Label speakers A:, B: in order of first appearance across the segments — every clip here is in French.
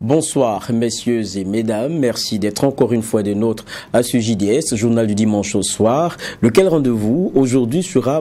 A: Bonsoir messieurs et mesdames, merci d'être encore une fois des nôtres à ce JDS, journal du dimanche au soir, lequel rendez-vous aujourd'hui sera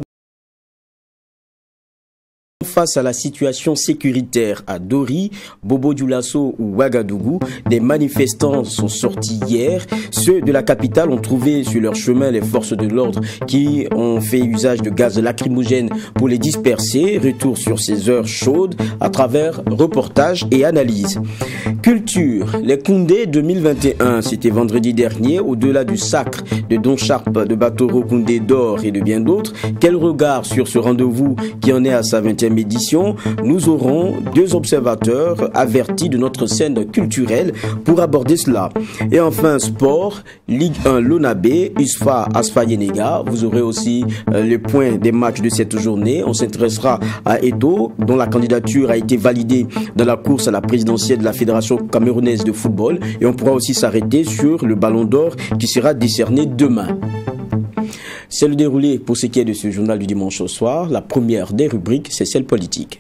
A: face à la situation sécuritaire à Dori, Bobo-Dioulasso ou Ouagadougou. Des manifestants sont sortis hier. Ceux de la capitale ont trouvé sur leur chemin les forces de l'ordre qui ont fait usage de gaz lacrymogène pour les disperser. Retour sur ces heures chaudes à travers reportages et analyses. Culture, les Koundé 2021, c'était vendredi dernier, au-delà du sacre de Don Charpe, de Batoro Koundé d'Or et de bien d'autres. Quel regard sur ce rendez-vous qui en est à sa 20e édition? Nous aurons deux observateurs avertis de notre scène culturelle pour aborder cela. Et enfin, sport, Ligue 1 Lonabé, USFA Asfa Yenega. Vous aurez aussi les points des matchs de cette journée. On s'intéressera à Edo, dont la candidature a été validée dans la course à la présidentielle de la Fédération camerounaise de football. Et on pourra aussi s'arrêter sur le Ballon d'Or qui sera décerné demain. C'est le déroulé pour ce qui est de ce journal du dimanche au soir. La première des rubriques, c'est celle politique.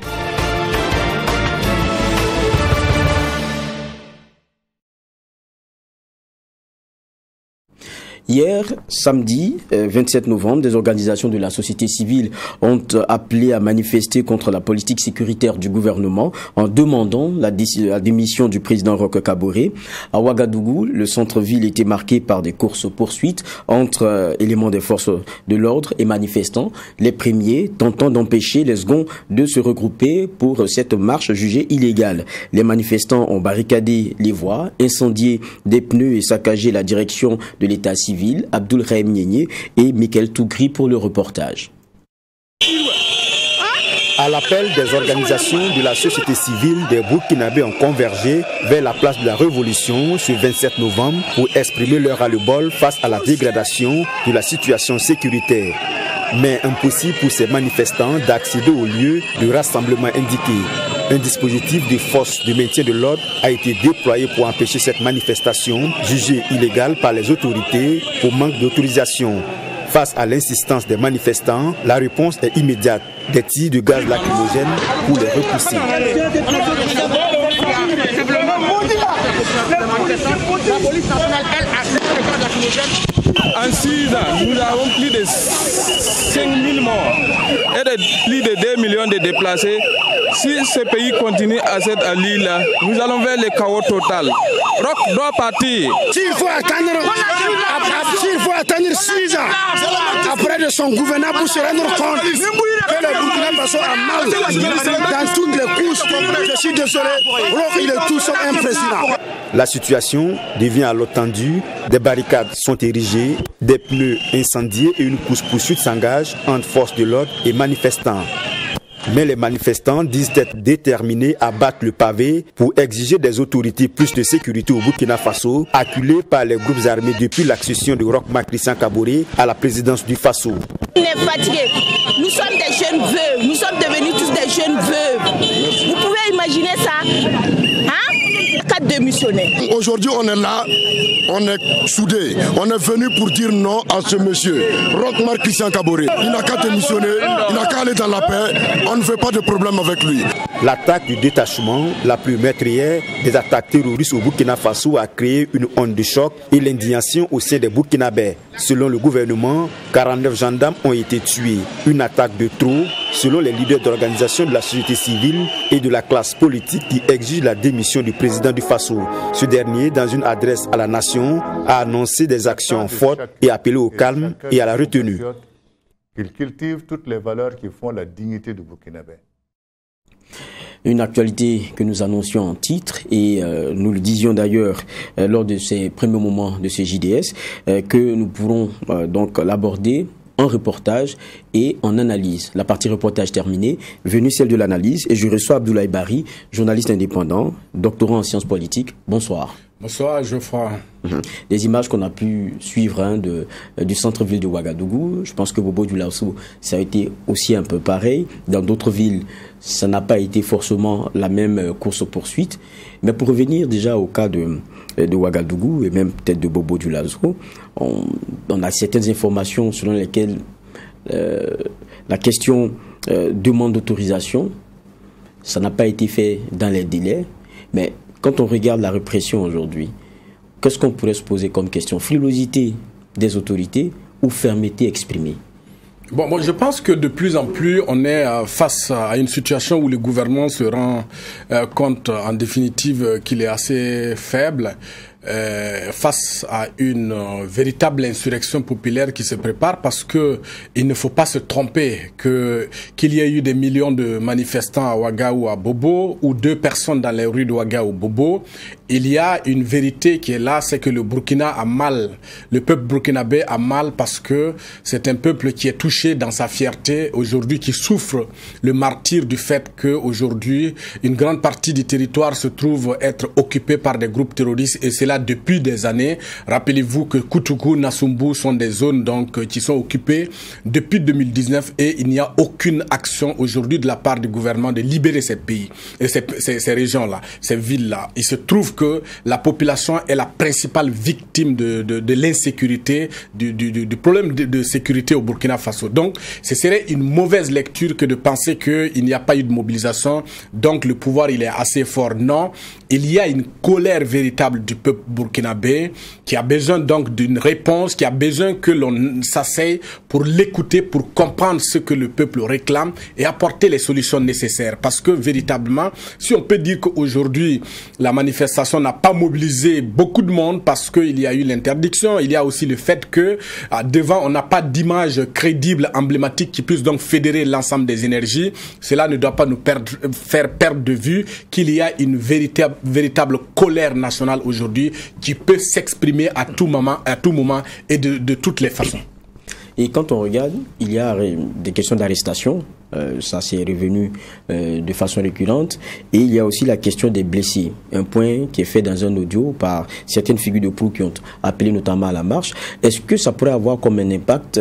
A: Hier, samedi 27 novembre, des organisations de la société civile ont appelé à manifester contre la politique sécuritaire du gouvernement en demandant la démission du président Roch Kaboré. À Ouagadougou, le centre-ville était marqué par des courses-poursuites entre éléments des forces de l'ordre et manifestants, les premiers tentant d'empêcher les seconds de se regrouper pour cette marche jugée illégale. Les manifestants ont barricadé les voies, incendié des pneus et saccagé la direction de l'état civil. Abdoul Rahim Nienye et Michael Tougri pour le reportage.
B: À l'appel des organisations de la société civile, des Burkinabés ont convergé vers la place de la Révolution ce 27 novembre pour exprimer leur ras-le-bol face à la dégradation de la situation sécuritaire. Mais impossible pour ces manifestants d'accéder au lieu de rassemblement indiqué. Un dispositif de force de maintien de l'ordre a été déployé pour empêcher cette manifestation, jugée illégale par les autorités pour manque d'autorisation. Face à l'insistance des manifestants, la réponse est immédiate. Des tirs de gaz lacrymogène pour les repousser.
C: En 6 ans, nous avons plus de 5000 morts et plus de 2 millions de déplacés. Si ce pays continue à cette allure-là, nous allons vers le chaos total. Roch doit partir.
D: S'il faut attendre 6 ans après de son gouvernement pour se rendre compte que le Burkina Faso a mal dans toutes les courses, je suis désolé, Roch il est tout seul un président.
B: La situation devient alors tendue, des barricades sont érigées, des pneus incendiés et une course-poursuite s'engage entre forces de l'ordre et manifestants. Mais les manifestants disent être déterminés à battre le pavé pour exiger des autorités plus de sécurité au Burkina Faso, acculés par les groupes armés depuis l'accession de Roch Christian Kaboré à la présidence du Faso.
E: On est fatigués. Nous sommes des jeunes veuves. Nous sommes devenus tous des jeunes veuves. Vous pouvez imaginer ça, hein? 4 démissionnaires.
D: Aujourd'hui, on est là, on est soudés. On est venu pour dire non à ce monsieur, Roch Christian Kaboré. Il n'a qu'à démissionner, il n'a qu'à aller dans la paix. On ne fait pas de problème avec lui.
B: L'attaque du détachement, la plus meurtrière des attaques terroristes au Burkina Faso, a créé une onde de choc et l'indignation au sein des Burkinabés. Selon le gouvernement, 49 gendarmes ont été tués. Une attaque de trop, selon les leaders d'organisations de la société civile et de la classe politique qui exigent la démission du président du Faso. Ce dernier, dans une adresse à la nation, a annoncé des actions fortes et appelé au calme et à la retenue.
F: Il cultive toutes les valeurs qui font la dignité du Burkinabé.
A: Une actualité que nous annoncions en titre et nous le disions d'ailleurs lors de ces premiers moments de ce JDS que nous pourrons donc l'aborder en reportage et en analyse. La partie reportage terminée, venue celle de l'analyse et je reçois Abdoulaye Bari, journaliste indépendant, doctorant en sciences politiques. Bonsoir.
G: Bonsoir Geoffroy.
A: Des images qu'on a pu suivre du centre-ville de Ouagadougou. Je pense que Bobo-Dioulasso, ça a été aussi un peu pareil. Dans d'autres villes, ça n'a pas été forcément la même course-poursuite. Mais pour revenir déjà au cas de Ouagadougou et même peut-être de Bobo-Dioulasso, on a certaines informations selon lesquelles la question demande d'autorisation. Ça n'a pas été fait dans les délais. Mais quand on regarde la répression aujourd'hui, qu'est-ce qu'on pourrait se poser comme question? Frilosité des autorités ou fermeté exprimée?
G: Bon, moi, je pense que de plus en plus, on est face à une situation où le gouvernement se rend compte, en définitive, qu'il est assez faible. Face à une véritable insurrection populaire qui se prépare, parce que il ne faut pas se tromper qu'il y ait eu des millions de manifestants à Ouaga ou à Bobo, ou 2 personnes dans les rues de Ouaga ou Bobo. Il y a une vérité qui est là, c'est que le Burkina a mal, le peuple burkinabé a mal, parce que c'est un peuple qui est touché dans sa fierté aujourd'hui, qui souffre le martyre du fait que aujourd'hui une grande partie du territoire se trouve être occupée par des groupes terroristes, et c'est là depuis des années. Rappelez-vous que Koutougou, Nassumbu sont des zones donc qui sont occupées depuis 2019, et il n'y a aucune action aujourd'hui de la part du gouvernement de libérer ces pays et ces régions-là, ces villes-là. Il se trouve que la population est la principale victime de l'insécurité, du problème de sécurité au Burkina Faso. Donc, ce serait une mauvaise lecture que de penser qu'il n'y a pas eu de mobilisation, donc le pouvoir il est assez fort. Non, il y a une colère véritable du peuple burkinabé qui a besoin donc d'une réponse, qui a besoin que l'on s'asseye pour l'écouter, pour comprendre ce que le peuple réclame et apporter les solutions nécessaires. Parce que véritablement, si on peut dire qu'aujourd'hui la manifestation n'a pas mobilisé beaucoup de monde parce qu'il y a eu l'interdiction, il y a aussi le fait que devant on n'a pas d'image crédible, emblématique qui puisse donc fédérer l'ensemble des énergies. Cela ne doit pas nous faire perdre de vue qu'il y a une véritable colère nationale aujourd'hui qui peut s'exprimer à tout moment et de toutes les façons.
A: Et quand on regarde, il y a des questions d'arrestation, ça c'est revenu de façon récurrente, et il y a aussi la question des blessés, un point qui est fait dans un audio par certaines figures de proue qui ont appelé notamment à la marche. Est-ce que ça pourrait avoir comme un impact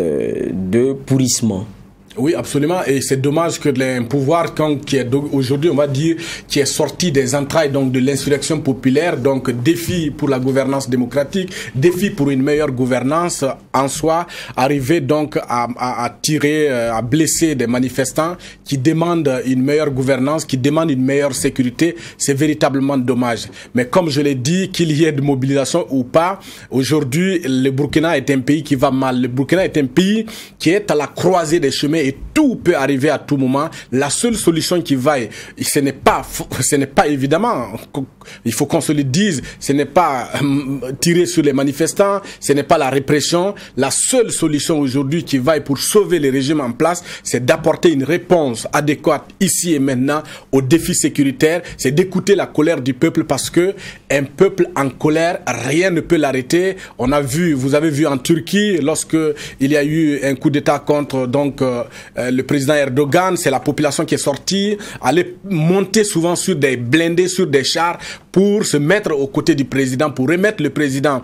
A: de pourrissement?
G: Oui, absolument. Et c'est dommage que un pouvoir qui est aujourd'hui, on va dire, qui est sorti des entrailles donc de l'insurrection populaire, donc défi pour la gouvernance démocratique, défi pour une meilleure gouvernance en soi, arriver donc à tirer, à blesser des manifestants qui demandent une meilleure gouvernance, qui demandent une meilleure sécurité, c'est véritablement dommage. Mais comme je l'ai dit, qu'il y ait de mobilisation ou pas, aujourd'hui, le Burkina est un pays qui va mal. Le Burkina est un pays qui est à la croisée des chemins et tout peut arriver à tout moment. La seule solution qui vaille, ce n'est pas évidemment, il faut qu'on se le dise, ce n'est pas tirer sur les manifestants, ce n'est pas la répression. La seule solution aujourd'hui qui vaille pour sauver le régime en place, c'est d'apporter une réponse adéquate ici et maintenant aux défis sécuritaires, c'est d'écouter la colère du peuple, parce que un peuple en colère, rien ne peut l'arrêter. On a vu, vous avez vu en Turquie, lorsque il y a eu un coup d'État contre donc le président Erdogan, c'est la population qui est sortie, aller monter souvent sur des blindés, sur des chars pour se mettre aux côtés du président, pour remettre le président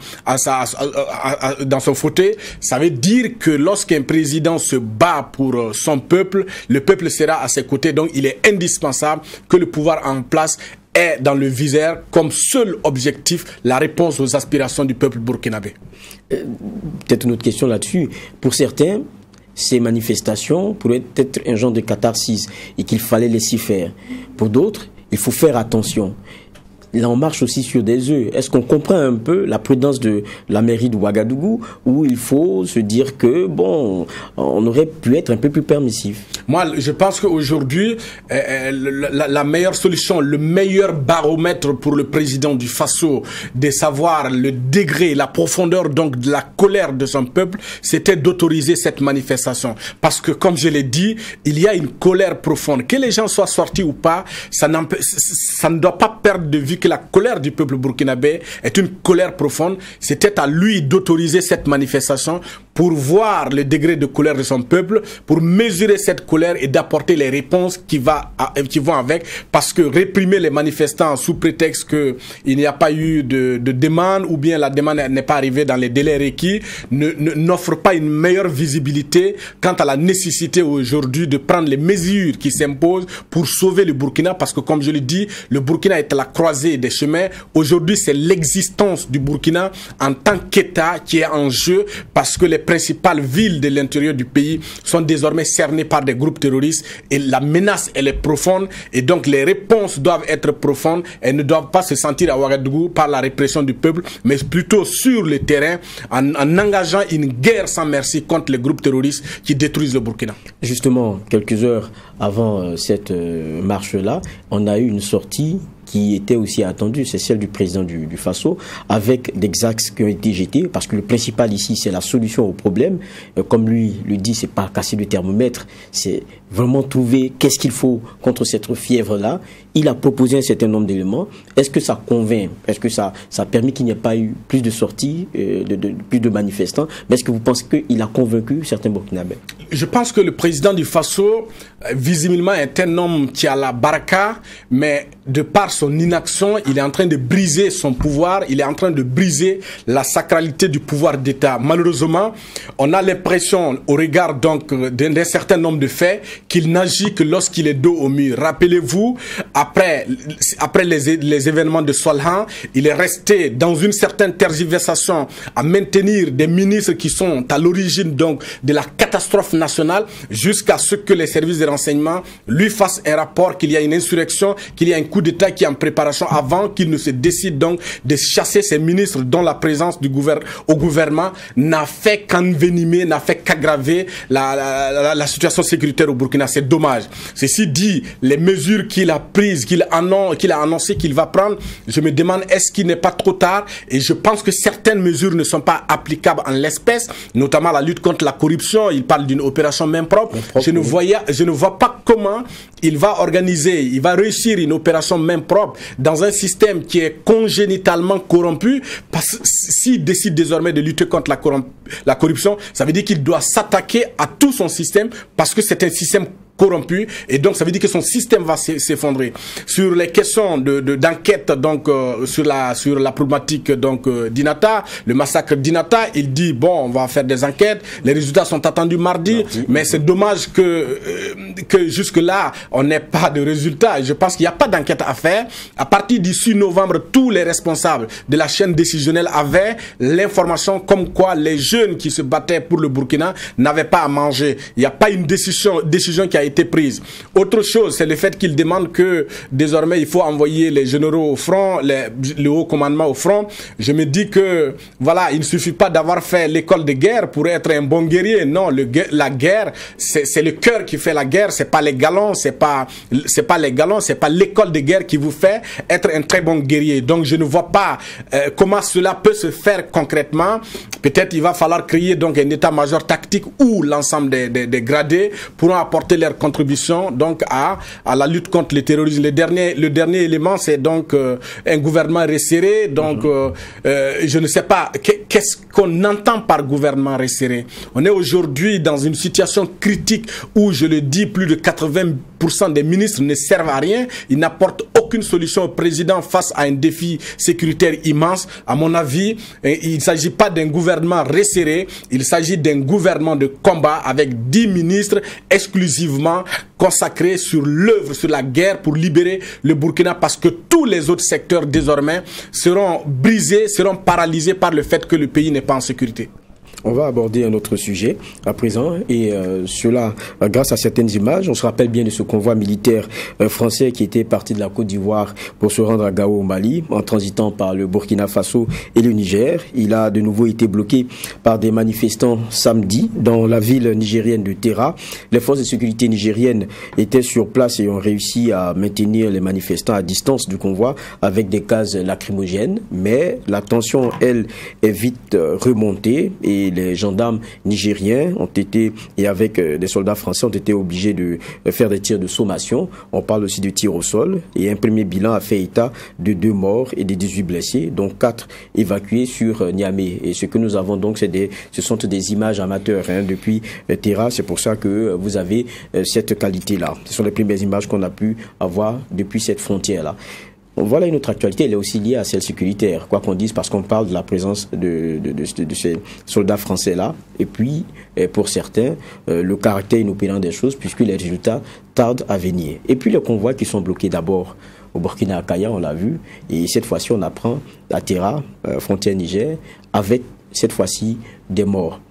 G: dans son fauteuil. Ça veut dire que lorsqu'un président se bat pour son peuple, le peuple sera à ses côtés. Donc il est indispensable que le pouvoir en place ait dans le viseur comme seul objectif la réponse aux aspirations du peuple burkinabé.
A: Peut-être une autre question là-dessus. Pour certains, ces manifestations pourraient être un genre de catharsis et qu'il fallait laisser faire. Pour d'autres, il faut faire attention. Là, on marche aussi sur des œufs. Est-ce qu'on comprend un peu la prudence de la mairie de Ouagadougou, où il faut se dire que, bon, on aurait pu être un peu plus permissif?
G: Moi, je pense qu'aujourd'hui, la meilleure solution, le meilleur baromètre pour le président du Faso, de savoir le degré, la profondeur donc de la colère de son peuple, c'était d'autoriser cette manifestation. Parce que, comme je l'ai dit, il y a une colère profonde. Que les gens soient sortis ou pas, ça ne doit pas perdre de vue que la colère du peuple burkinabé est une colère profonde. C'était à lui d'autoriser cette manifestation pour voir le degré de colère de son peuple, pour mesurer cette colère et d'apporter les réponses qui vont avec. Parce que réprimer les manifestants sous prétexte qu'il n'y a pas eu de demande, ou bien la demande n'est pas arrivée dans les délais requis, n'offre pas une meilleure visibilité quant à la nécessité aujourd'hui de prendre les mesures qui s'imposent pour sauver le Burkina. Parce que, comme je l'ai dit, le Burkina est à la croisée des chemins. Aujourd'hui, c'est l'existence du Burkina en tant qu'État qui est en jeu, parce que les principales villes de l'intérieur du pays sont désormais cernées par des groupes terroristes et la menace, elle est profonde et donc les réponses doivent être profondes. Elles ne doivent pas se sentir à Ouagadougou par la répression du peuple, mais plutôt sur le terrain en engageant une guerre sans merci contre les groupes terroristes qui détruisent le Burkina.
A: Justement, quelques heures avant cette marche-là, on a eu une sortie qui était aussi attendue, c'est celle du président du Faso, avec des axes qui ont été jetés, parce que le principal ici, c'est la solution au problème. Comme lui le dit, c'est pas casser le thermomètre, c'est vraiment trouver qu'est-ce qu'il faut contre cette fièvre-là. Il a proposé un certain nombre d'éléments. Est-ce que ça convainc? Est-ce que ça a permis qu'il n'y ait pas eu plus de sorties, plus de manifestants? Mais est-ce que vous pensez qu'il a convaincu certains Burkinabés?
G: Je pense que le président du Faso, visiblement, est un homme qui a la baraka, mais de par son inaction, il est en train de briser son pouvoir, il est en train de briser la sacralité du pouvoir d'État. Malheureusement, on a l'impression, au regard donc d'un certain nombre de faits, qu'il n'agit que lorsqu'il est dos au mur. Rappelez-vous, après les événements de Solhan, il est resté dans une certaine tergiversation à maintenir des ministres qui sont à l'origine donc de la catastrophe nationale, jusqu'à ce que les services de renseignement lui fassent un rapport qu'il y a une insurrection, qu'il y a un coup d'État qui est en préparation, avant qu'il ne se décide donc de chasser ces ministres dont la présence au gouvernement n'a fait qu'envenimer, n'a fait qu'aggraver la situation sécuritaire au Burkina. C'est dommage. Ceci dit, les mesures qu'il a prises, qu'il a annoncé qu'il va prendre, je me demande est-ce qu'il n'est pas trop tard, et je pense que certaines mesures ne sont pas applicables en l'espèce, notamment la lutte contre la corruption. Il parle d'une opération main propre. Je ne vois pas comment il va organiser, il va réussir une opération main propre dans un système qui est congénitalement corrompu, parce que s'il décide désormais de lutter contre la corruption, ça veut dire qu'il doit s'attaquer à tout son système, parce que c'est un système corrompu, et donc ça veut dire que son système va s'effondrer. Sur les questions d'enquête donc sur la problématique donc d'Inata, le massacre d'Inata, il dit bon, on va faire des enquêtes, les résultats sont attendus mardi. Mais c'est dommage que jusque là on n'ait pas de résultats. Je pense qu'il n'y a pas d'enquête à faire. À partir du 6 novembre, tous les responsables de la chaîne décisionnelle avaient l'information comme quoi les jeunes qui se battaient pour le Burkina n'avaient pas à manger. Il n'y a pas une décision qui a été prise. Autre chose, c'est le fait qu'il demande que désormais il faut envoyer les généraux au front, le haut commandement au front. Je me dis que voilà, il ne suffit pas d'avoir fait l'école de guerre pour être un bon guerrier. Non, la guerre, c'est le cœur qui fait la guerre, c'est pas les galons, c'est pas l'école de guerre qui vous fait être un très bon guerrier. Donc je ne vois pas comment cela peut se faire concrètement. Peut-être il va falloir créer donc un état-major tactique où l'ensemble des gradés pourront apporter leur contribution donc à la lutte contre le terrorisme. Le dernier élément, c'est donc un gouvernement resserré. Donc je ne sais pas qu'est-ce qu'on entend par gouvernement resserré. On est aujourd'hui dans une situation critique où, je le dis, plus de 80% des ministres ne servent à rien. Ils n'apportent aucune solution au président face à un défi sécuritaire immense. À mon avis, il ne s'agit pas d'un gouvernement resserré, il s'agit d'un gouvernement de combat avec 10 ministres exclusivement consacrés sur l'œuvre, sur la guerre pour libérer le Burkina, parce que tous les autres secteurs désormais seront brisés, seront paralysés par le fait que le pays n'est pas en sécurité.
A: On va aborder un autre sujet à présent, et cela grâce à certaines images. On se rappelle bien de ce convoi militaire français qui était parti de la Côte d'Ivoire pour se rendre à Gao au Mali, en transitant par le Burkina Faso et le Niger. Il a de nouveau été bloqué par des manifestants samedi dans la ville nigérienne de Terra. Les forces de sécurité nigériennes étaient sur place et ont réussi à maintenir les manifestants à distance du convoi avec des gaz lacrymogènes, mais la tension, elle, est vite remontée, et les gendarmes nigériens ont été, et avec des soldats français, ont été obligés de faire des tirs de sommation. On parle aussi de tirs au sol, et un premier bilan a fait état de 2 morts et de 18 blessés, dont 4 évacués sur Niamey. Et ce que nous avons donc, ce sont des images amateurs depuis Terra. C'est pour ça que vous avez cette qualité-là. Ce sont les premières images qu'on a pu avoir depuis cette frontière-là. Voilà une autre actualité, elle est aussi liée à celle sécuritaire, quoi qu'on dise, parce qu'on parle de la présence de ces soldats français-là, et puis, pour certains, le caractère inopérant des choses, puisque les résultats tardent à venir. Et puis les convois qui sont bloqués d'abord au Burkina, à Kaya, on l'a vu, et cette fois-ci, on apprend à Terra, frontière Niger, avec cette fois-ci des morts.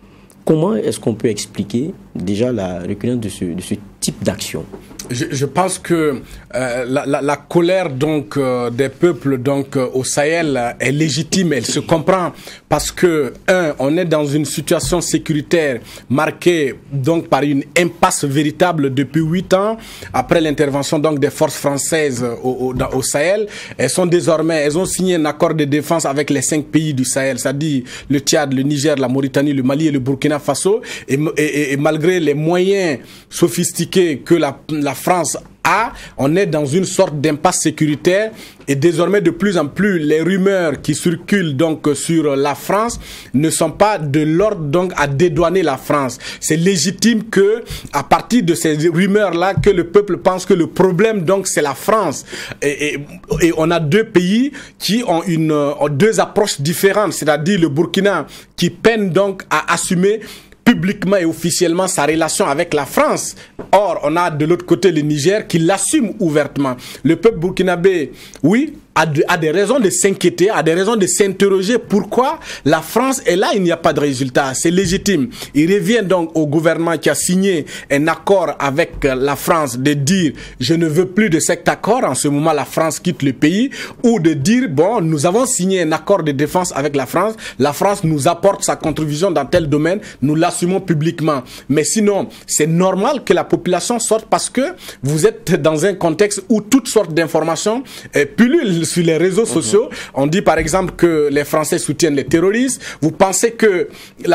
A: Comment est-ce qu'on peut expliquer déjà la recurrence de ce type d'action?
G: Je pense que la colère donc des peuples donc au Sahel est légitime, elle se comprend parce que on est dans une situation sécuritaire marquée donc par une impasse véritable depuis 8 ans après l'intervention donc des forces françaises au Sahel. Elles ont signé un accord de défense avec les 5 pays du Sahel, c'est-à-dire le Tchad, le Niger, la Mauritanie, le Mali et le Burkina Faso, et malgré les moyens sophistiqués que la France a, on est dans une sorte d'impasse sécuritaire et désormais de plus en plus les rumeurs qui circulent donc sur la France ne sont pas de l'ordre donc à dédouaner la France. C'est légitime que à partir de ces rumeurs là que le peuple pense que le problème donc c'est la France et on a 2 pays qui ont deux approches différentes, c'est-à-dire le Burkina qui peine donc à assumer publiquement et officiellement sa relation avec la France. Or, on a de l'autre côté le Niger qui l'assume ouvertement. Le peuple burkinabé, oui, a des raisons de s'inquiéter, a des raisons de s'interroger pourquoi la France est là, il n'y a pas de résultat. C'est légitime. Il revient donc au gouvernement qui a signé un accord avec la France de dire je ne veux plus de cet accord, en ce moment la France quitte le pays, ou de dire bon, nous avons signé un accord de défense avec la France nous apporte sa contribution dans tel domaine, nous l'assumons publiquement. Mais sinon, c'est normal que la population sorte parce que vous êtes dans un contexte où toutes sortes d'informations pullulent sur les réseaux sociaux. On dit par exemple que les Français soutiennent les terroristes. Vous pensez que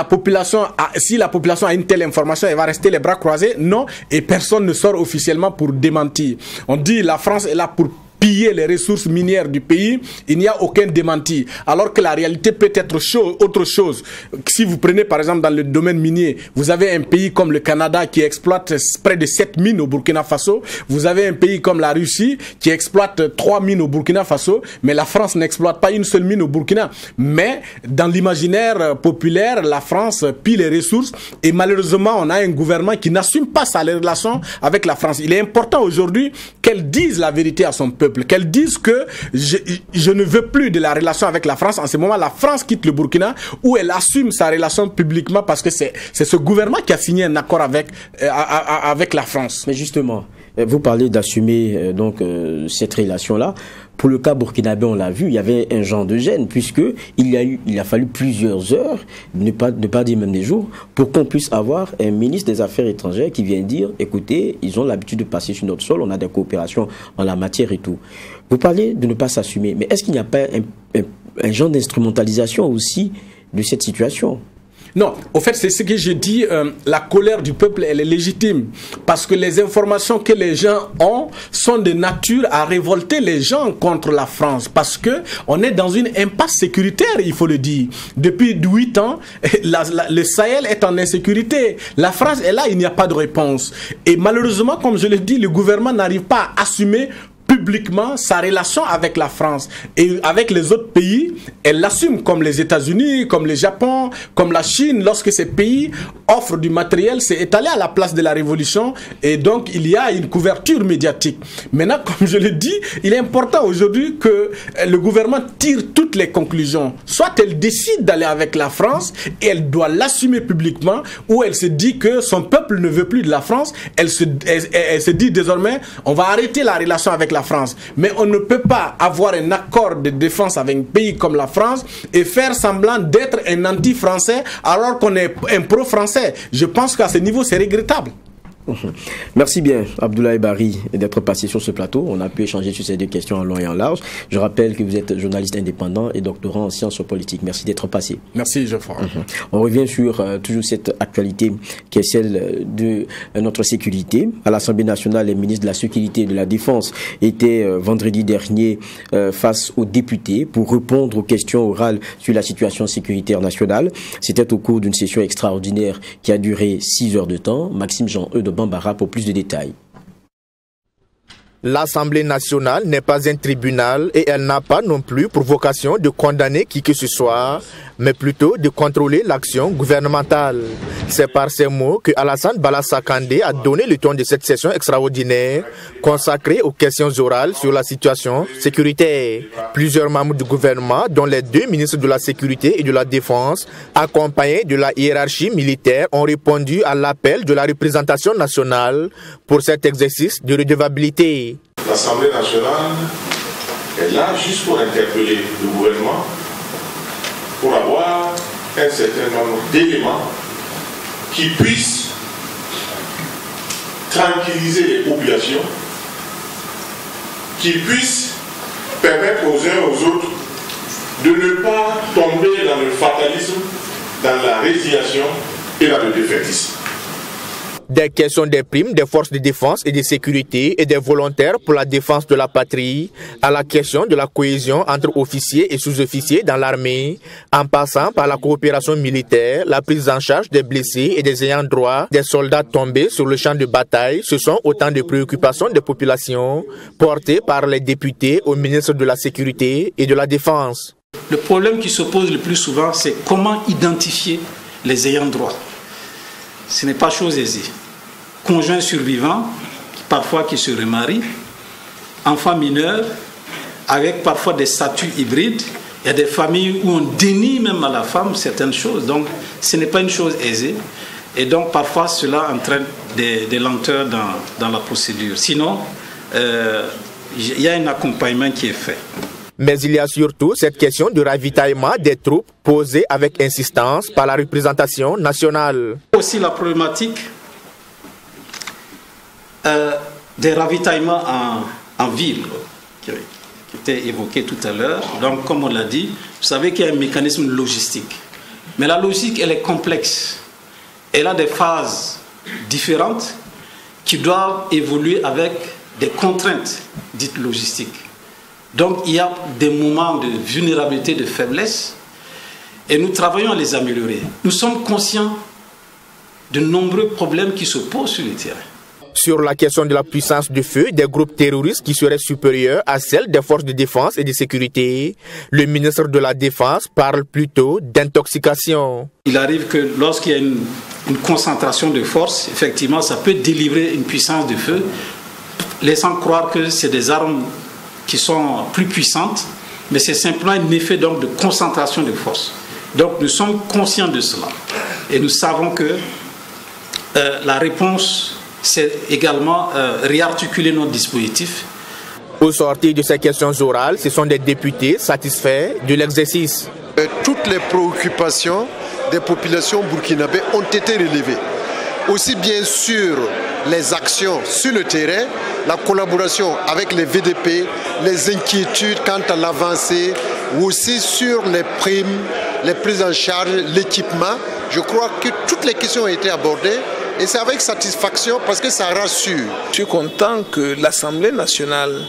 G: si la population a une telle information, elle va rester les bras croisés? Non, et personne ne sort officiellement pour démentir. On dit la France est là pour piller les ressources minières du pays, il n'y a aucun démenti. Alors que la réalité peut être autre chose. Si vous prenez par exemple dans le domaine minier, vous avez un pays comme le Canada qui exploite près de 7 mines au Burkina Faso. Vous avez un pays comme la Russie qui exploite 3 mines au Burkina Faso, mais la France n'exploite pas une seule mine au Burkina. Mais dans l'imaginaire populaire, la France pille les ressources et malheureusement, on a un gouvernement qui n'assume pas sa relation avec la France. Il est important aujourd'hui qu'elle dise la vérité à son peuple, qu'elle dise que je ne veux plus de la relation avec la France. En ce moment, la France quitte le Burkina où elle assume sa relation publiquement parce que c'est ce gouvernement qui a signé un accord avec la France.
A: Mais justement, vous parlez d'assumer cette relation-là. Pour le cas burkinabé, on l'a vu, il y avait un genre de gêne, puisque il a fallu plusieurs heures, ne pas dire même des jours, pour qu'on puisse avoir un ministre des Affaires étrangères qui vient dire, écoutez, ils ont l'habitude de passer sur notre sol, on a des coopérations en la matière et tout. Vous parlez de ne pas s'assumer, mais est-ce qu'il n'y a pas un genre d'instrumentalisation aussi de cette situation ?
G: Non, au fait, c'est ce que j'ai dit, la colère du peuple, elle est légitime. Parce que les informations que les gens ont sont de nature à révolter les gens contre la France. Parce que on est dans une impasse sécuritaire, il faut le dire. Depuis 8 ans, le Sahel est en insécurité. La France est là, il n'y a pas de réponse. Et malheureusement, comme je l'ai dit, le gouvernement n'arrive pas à assumer publiquement sa relation avec la France et avec les autres pays, elle l'assume comme les États-Unis, comme le Japon, comme la Chine. Lorsque ces pays offrent du matériel, c'est étalé à la place de la révolution et donc il y a une couverture médiatique. Maintenant, comme je l'ai dit, il est important aujourd'hui que le gouvernement tire toutes les conclusions. Soit elle décide d'aller avec la France et elle doit l'assumer publiquement, ou elle se dit que son peuple ne veut plus de la France, elle se dit désormais on va arrêter la relation avec la France. Mais on ne peut pas avoir un accord de défense avec un pays comme la France et faire semblant d'être un anti-français alors qu'on est un pro-français. Je pense qu'à ce niveau, c'est regrettable.
A: Merci bien, Abdoulaye Bari, d'être passé sur ce plateau. On a pu échanger sur ces deux questions en long et en large. Je rappelle que vous êtes journaliste indépendant et doctorant en sciences politiques. Merci d'être passé.
G: Merci, Geoffroy.
A: On revient sur toujours cette actualité qui est celle de notre sécurité. À l'Assemblée nationale, les ministres de la Sécurité et de la Défense étaient vendredi dernier face aux députés pour répondre aux questions orales sur la situation sécuritaire nationale. C'était au cours d'une session extraordinaire qui a duré 6 heures de temps. Maxime Jean-Eudes de Bambara pour plus de détails.
B: L'Assemblée nationale n'est pas un tribunal et elle n'a pas non plus pour vocation de condamner qui que ce soit, mais plutôt de contrôler l'action gouvernementale. C'est par ces mots que Alassane Balaza Kandé a donné le ton de cette session extraordinaire consacrée aux questions orales sur la situation sécuritaire. Plusieurs membres du gouvernement, dont les 2 ministres de la Sécurité et de la Défense, accompagnés de la hiérarchie militaire, ont répondu à l'appel de la représentation nationale pour cet exercice de redevabilité.
H: L'Assemblée nationale est là juste pour interpeller le gouvernement, pour avoir un certain nombre d'éléments qui puissent tranquilliser les populations, qui puissent permettre aux uns aux autres de ne pas tomber dans le fatalisme, dans la résignation et dans le défaitisme.
B: Des questions des primes des forces de défense et de sécurité et des volontaires pour la défense de la patrie, à la question de la cohésion entre officiers et sous-officiers dans l'armée, en passant par la coopération militaire, la prise en charge des blessés et des ayants droit, des soldats tombés sur le champ de bataille, ce sont autant de préoccupations des populations portées par les députés au ministre de la Sécurité et de la Défense.
I: Le problème qui se pose le plus souvent, c'est comment identifier les ayants droit. Ce n'est pas chose aisée. Conjoints survivants, parfois qui se remarient, enfants mineurs, avec parfois des statuts hybrides. Il y a des familles où on dénie même à la femme certaines choses. Donc, ce n'est pas une chose aisée. Et donc, parfois, cela entraîne des lenteurs dans la procédure. Sinon, il y a un accompagnement qui est fait.
B: Mais il y a surtout cette question du ravitaillement des troupes posée avec insistance par la représentation nationale.
I: Aussi la problématique des ravitaillements en ville qui était évoquée tout à l'heure. Donc, comme on l'a dit, vous savez qu'il y a un mécanisme logistique. Mais la logistique, elle est complexe. Elle a des phases différentes qui doivent évoluer avec des contraintes dites logistiques. Donc, il y a des moments de vulnérabilité, de faiblesse, et nous travaillons à les améliorer. Nous sommes conscients de nombreux problèmes qui se posent sur le terrain.
B: Sur la question de la puissance de feu des groupes terroristes qui seraient supérieure à celle des forces de défense et de sécurité, le ministre de la Défense parle plutôt d'intoxication.
I: Il arrive que lorsqu'il y a une concentration de force, effectivement, ça peut délivrer une puissance de feu, laissant croire que c'est des armes qui sont plus puissantes, mais c'est simplement un effet donc de concentration de force. Donc nous sommes conscients de cela. Et nous savons que la réponse, c'est également réarticuler notre dispositif.
B: Au sortir de ces questions orales, ce sont des députés satisfaits de l'exercice.
J: Toutes les préoccupations des populations burkinabées ont été relevées. Aussi bien sur les actions sur le terrain, la collaboration avec les VDP, les inquiétudes quant à l'avancée, ou aussi sur les primes, les prises en charge, l'équipement. Je crois que toutes les questions ont été abordées et c'est avec satisfaction parce que ça rassure.
K: Je suis content que l'Assemblée nationale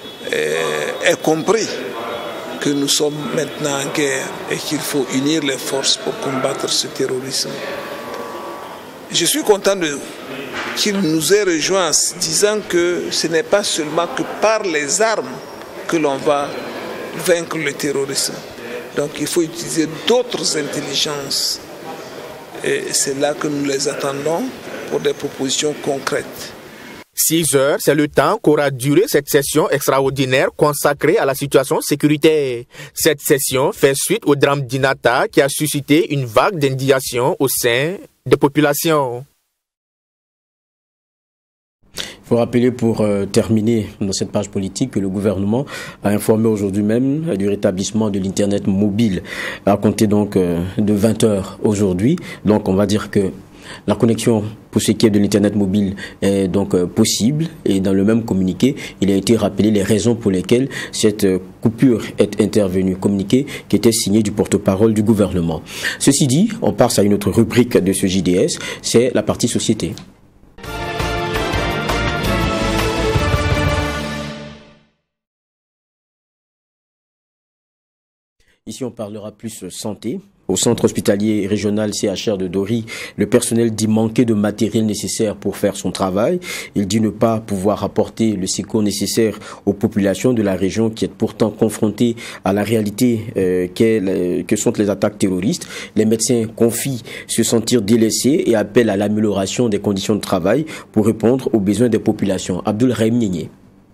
K: ait compris que nous sommes maintenant en guerre et qu'il faut unir les forces pour combattre ce terrorisme. Je suis content qu'il nous ait rejoints en disant que ce n'est pas seulement que par les armes que l'on va vaincre le terrorisme. Donc il faut utiliser d'autres intelligences. Et c'est là que nous les attendons pour des propositions concrètes.
B: 6 heures, c'est le temps qu'aura duré cette session extraordinaire consacrée à la situation sécuritaire. Cette session fait suite au drame d'Inata qui a suscité une vague d'indignation au sein des populations.
A: Il faut rappeler pour terminer dans cette page politique que le gouvernement a informé aujourd'hui même du rétablissement de l'Internet mobile à compter donc de 20 heures aujourd'hui. Donc on va dire que la connexion pour ce qui est de l'Internet mobile est donc possible et dans le même communiqué, il a été rappelé les raisons pour lesquelles cette coupure est intervenue. Communiqué qui était signé du porte-parole du gouvernement. Ceci dit, on passe à une autre rubrique de ce JDS, c'est la partie société. Ici, on parlera plus santé, Au centre hospitalier régional CHR de Dori, le personnel dit manquer de matériel nécessaire pour faire son travail. Il dit ne pas pouvoir apporter le secours nécessaire aux populations de la région qui est pourtant confrontées à la réalité que sont les attaques terroristes. Les médecins confient se sentir délaissés et appellent à l'amélioration des conditions de travail pour répondre aux besoins des populations. Abdul Rahim Nienye.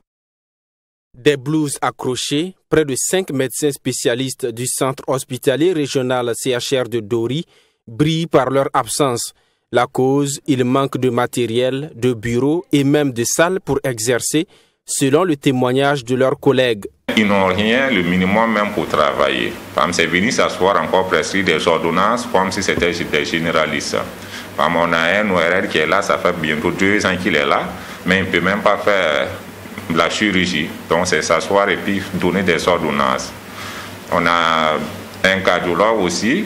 L: Des blouses accrochées, près de 5 médecins spécialistes du centre hospitalier régional CHR de Dori brillent par leur absence. La cause, il manque de matériel, de bureaux et même de salles pour exercer, selon le témoignage de leurs collègues.
M: Ils n'ont rien, le minimum même pour travailler. C'est venu s'asseoir encore prescrire des ordonnances comme si c'était des généralistes. On a un ORL qui est là, ça fait bientôt 2 ans qu'il est là, mais il ne peut même pas faire la chirurgie, donc c'est s'asseoir et puis donner des ordonnances. On a un cardiologue aussi,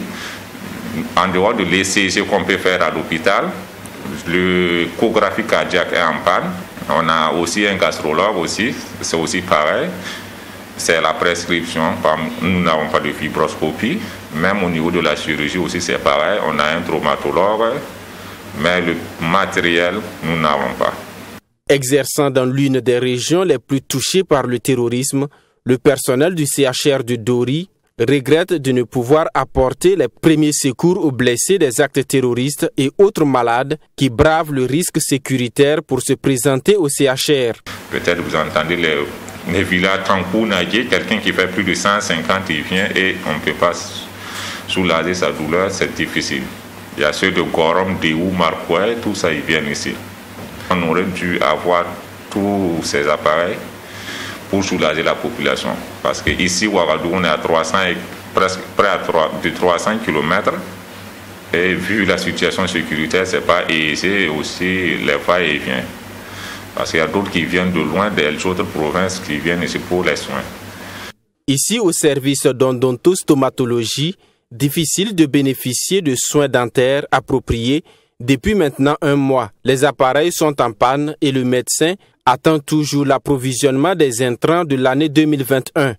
M: en dehors de l'ECG qu'on peut faire à l'hôpital, l'échographie cardiaque est en panne. On a aussi un gastrologue aussi, c'est aussi pareil. C'est la prescription, nous n'avons pas de fibroscopie. Même au niveau de la chirurgie aussi c'est pareil, on a un traumatologue, mais le matériel, nous n'avons pas.
L: Exerçant dans l'une des régions les plus touchées par le terrorisme, le personnel du CHR de Dori regrette de ne pouvoir apporter les premiers secours aux blessés des actes terroristes et autres malades qui bravent le risque sécuritaire pour se présenter au CHR.
M: Peut-être vous entendez les villages Trankou-Nadje, quelqu'un qui fait plus de 150, il vient et on ne peut pas soulager sa douleur, c'est difficile. Il y a ceux de Gorom, Déou, Markoué, tout ça, ils viennent ici. On aurait dû avoir tous ces appareils pour soulager la population. Parce qu'ici, Ouagadougou, on est à 300 et presque près de 300 km. Et vu la situation sécuritaire, ce n'est pas aisé aussi les va-et-vient. Parce qu'il y a d'autres qui viennent de loin, des autres provinces qui viennent ici pour les soins.
L: Ici, au service d'odontostomatologie, difficile de bénéficier de soins dentaires appropriés. Depuis maintenant 1 mois, les appareils sont en panne et le médecin attend toujours l'approvisionnement des intrants de l'année 2021.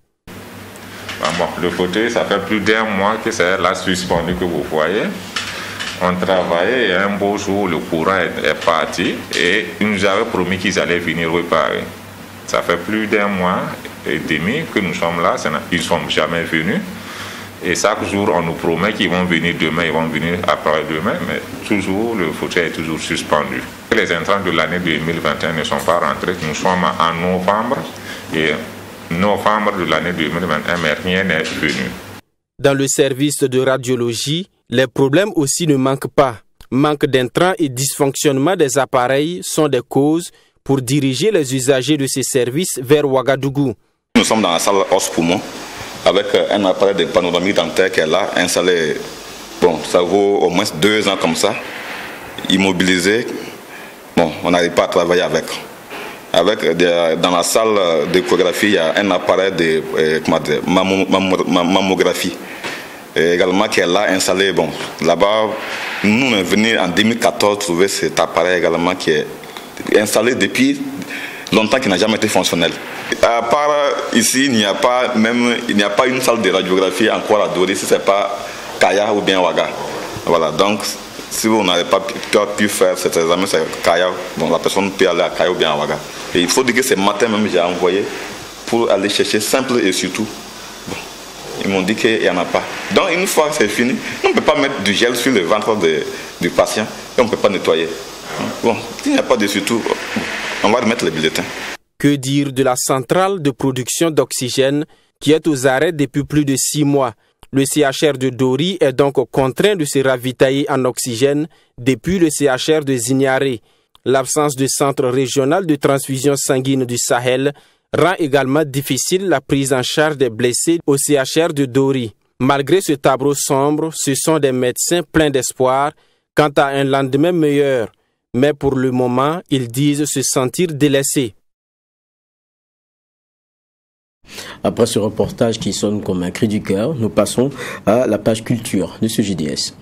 M: Le fauteuil, ça fait plus d'1 mois que c'est là suspendu que vous voyez. On travaillait et un beau jour, le courant est parti et ils nous avaient promis qu'ils allaient venir réparer. Ça fait plus d'1 mois et demi que nous sommes là, ils ne sont jamais venus. Et chaque jour, on nous promet qu'ils vont venir demain, ils vont venir après-demain, mais toujours, le fauteuil est toujours suspendu. Les intrants de l'année 2021 ne sont pas rentrés. Nous sommes en novembre et novembre de l'année 2021, mais rien n'est venu.
L: Dans le service de radiologie, les problèmes aussi ne manquent pas. Manque d'intrants et dysfonctionnement des appareils sont des causes pour diriger les usagers de ces services vers Ouagadougou.
N: Nous sommes dans la salle os-poumon, avec un appareil de panoramique dentaire qui est là, installé, bon, ça vaut au moins 2 ans comme ça, immobilisé, bon, on n'arrive pas à travailler avec. Dans la salle d'échographie, il y a un appareil de mammographie, également qui est là, installé, bon, là-bas, nous on est venus en 2014 trouver cet appareil également qui est installé depuis longtemps, qui n'a jamais été fonctionnel. À part ici, il n'y a pas une salle de radiographie encore à Dori, si ce n'est pas Kaya ou bien Ouaga. Voilà, donc si vous n'avez pas pu faire cet examen, c'est Kaya, bon, la personne peut aller à Kaya ou bien à Ouaga. Et il faut dire que ce matin même, j'ai envoyé pour aller chercher simple et surtout. Bon, ils m'ont dit qu'il n'y en a pas. Donc une fois que c'est fini, on ne peut pas mettre du gel sur le ventre du patient et on ne peut pas nettoyer. Bon, s'il n'y a pas de surtout, on va remettre les bulletins.
L: Que dire de la centrale de production d'oxygène qui est aux arrêts depuis plus de 6 mois? Le CHR de Dori est donc contraint de se ravitailler en oxygène depuis le CHR de Zignaré. L'absence de centre régional de transfusion sanguine du Sahel rend également difficile la prise en charge des blessés au CHR de Dori. Malgré ce tableau sombre, ce sont des médecins pleins d'espoir quant à un lendemain meilleur. Mais pour le moment, ils disent se sentir délaissés.
A: Après ce reportage qui sonne comme un cri du cœur, nous passons à la page culture de ce JDS.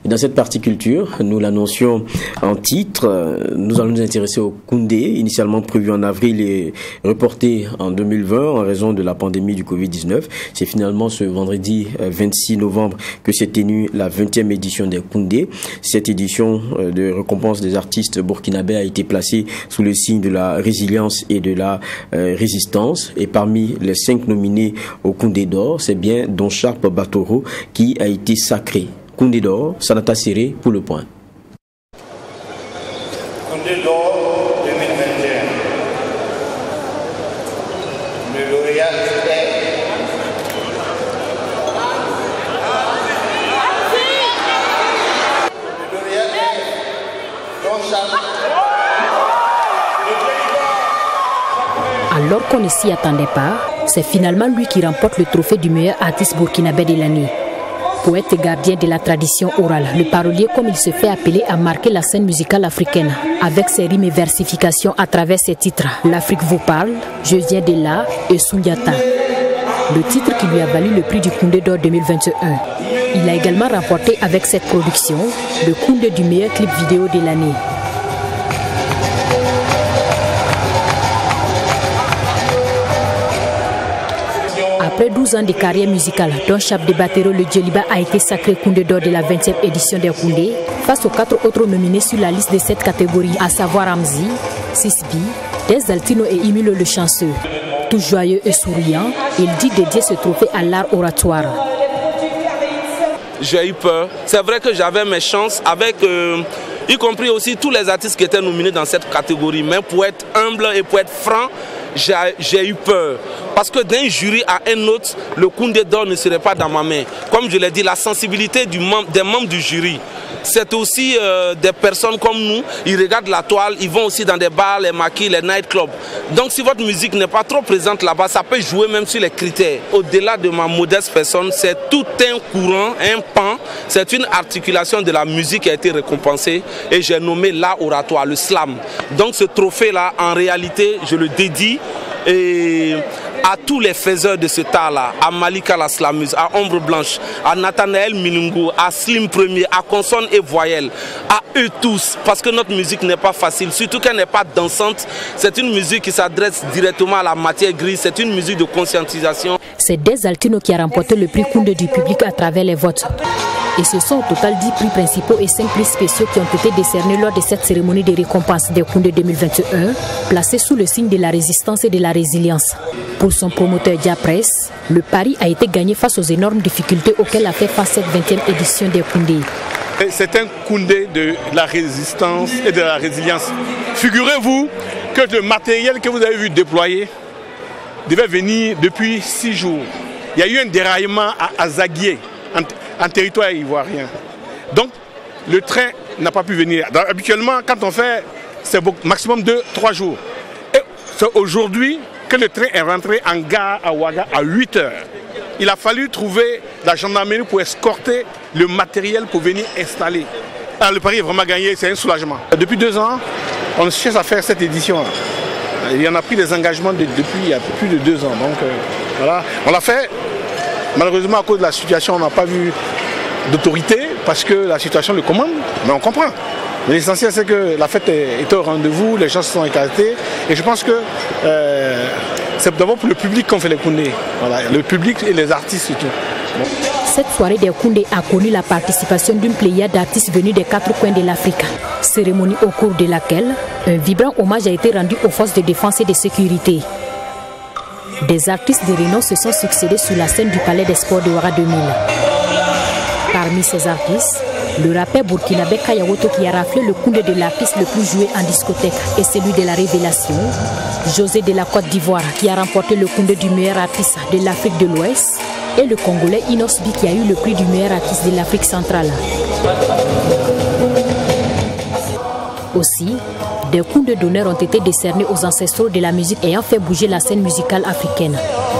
A: Et dans cette partie culture, nous l'annoncions en titre, nous allons nous intéresser au Koundé, initialement prévu en avril et reporté en 2020 en raison de la pandémie du Covid-19. C'est finalement ce vendredi 26 novembre que s'est tenue la 20e édition des Koundé. Cette édition de récompense des artistes burkinabés a été placée sous le signe de la résilience et de la résistance. Et parmi les 5 nominés au Koundé d'or, c'est bien Don Sharp Batoro qui a été sacré. Koundé d'or, Sanata Serré pour le point.
O: Koundé d'or 2021. Le lauréat est Don Sharp.
P: Alors qu'on ne s'y attendait pas, c'est finalement lui qui remporte le trophée du meilleur artiste burkinabé de l'année. Poète et gardien de la tradition orale, le parolier, comme il se fait appeler, a marqué la scène musicale africaine avec ses rimes et versifications à travers ses titres « L'Afrique vous parle »,« Je viens de là » et « Sundiata ». Le titre qui lui a valu le prix du Koundé d'or 2021. Il a également remporté avec cette production le Koundé du meilleur clip vidéo de l'année. Après 12 ans de carrière musicale, Don Sharp Batoro le Djeliba a été sacré Koundé d'or de la 20e édition des Koundé face aux 4 autres nominés sur la liste de cette catégorie, à savoir Ramzi, Sisbi, Des Altino et Imilo le Chanceux. Tout joyeux et souriant, il dit dédier ce trophée à l'art oratoire.
Q: J'ai eu peur. C'est vrai que j'avais mes chances avec, y compris aussi tous les artistes qui étaient nominés dans cette catégorie. Mais pour être humble et pour être franc, j'ai eu peur. Parce que d'un jury à un autre, le Koundé d'or ne serait pas dans ma main. Comme je l'ai dit, la sensibilité des membres du jury. C'est aussi des personnes comme nous, ils regardent la toile, ils vont aussi dans des bars, les maquis, les nightclubs. Donc si votre musique n'est pas trop présente là-bas, ça peut jouer même sur les critères. Au-delà de ma modeste personne, c'est tout un courant, un pan, c'est une articulation de la musique qui a été récompensée et j'ai nommé l'art oratoire, le slam. Donc ce trophée-là, en réalité, je le dédie à tous les faiseurs de ce art-là, à Malika la slameuse, à Ombre Blanche, à Nathanaël Minungu, à Slim Premier, à Consonne et Voyelle, à eux tous, parce que notre musique n'est pas facile, surtout qu'elle n'est pas dansante. C'est une musique qui s'adresse directement à la matière grise, c'est une musique de conscientisation.
P: C'est Des Altino qui a remporté le prix Koundé du public à travers les votes. Et ce sont au total 10 prix principaux et 5 prix spéciaux qui ont été décernés lors de cette cérémonie de récompense des Koundé 2021, placée sous le signe de la résistance et de la résilience. Pour son promoteur Diapress, le pari a été gagné face aux énormes difficultés auxquelles a fait face cette 20e édition des Koundé.
R: C'est un Koundé de la résistance et de la résilience. Figurez-vous que le matériel que vous avez vu déployer devait venir depuis 6 jours. Il y a eu un déraillement à Zaguié, en territoire ivoirien. Donc, le train n'a pas pu venir. Donc, habituellement, quand on fait, c'est maximum 2-3 jours. Et c'est aujourd'hui que le train est rentré en gare à Ouaga à 8 h. Il a fallu trouver la gendarmerie pour escorter le matériel pour venir installer. Alors, le pari est vraiment gagné, c'est un soulagement. Depuis 2 ans, on cherche à faire cette édition. Il y en a pris des engagements depuis il y a plus de 2 ans. Donc, voilà, on l'a fait. Malheureusement, à cause de la situation, on n'a pas vu d'autorité parce que la situation le commande, mais on comprend. Mais l'essentiel, c'est que la fête est au rendez-vous, les gens se sont écartés. Et je pense que c'est d'abord pour le public qu'on fait les Koundé. Voilà, le public et les artistes surtout. Bon.
P: Cette soirée des Koundé a connu la participation d'une pléiade d'artistes venus des 4 coins de l'Afrique. Cérémonie au cours de laquelle un vibrant hommage a été rendu aux forces de défense et de sécurité. Des artistes de renom se sont succédés sur la scène du Palais des Sports de Ouaga 2000. Parmi ces artistes, le rappeur burkinabé Kayawoto qui a raflé le Koundé de l'artiste le plus joué en discothèque et celui de la révélation, José de la Côte d'Ivoire qui a remporté le Koundé du meilleur artiste de l'Afrique de l'Ouest et le Congolais Inosbi qui a eu le prix du meilleur artiste de l'Afrique centrale. Aussi, des Koundé d'honneur ont été décernés aux ancestraux de la musique ayant fait bouger la scène musicale africaine.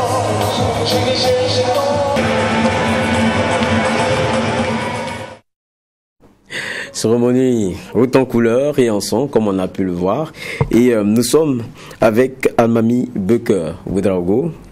A: Cérémonie haute en couleur et en son, comme on a pu le voir. Et nous sommes avec Almami Becker Ouedraogo.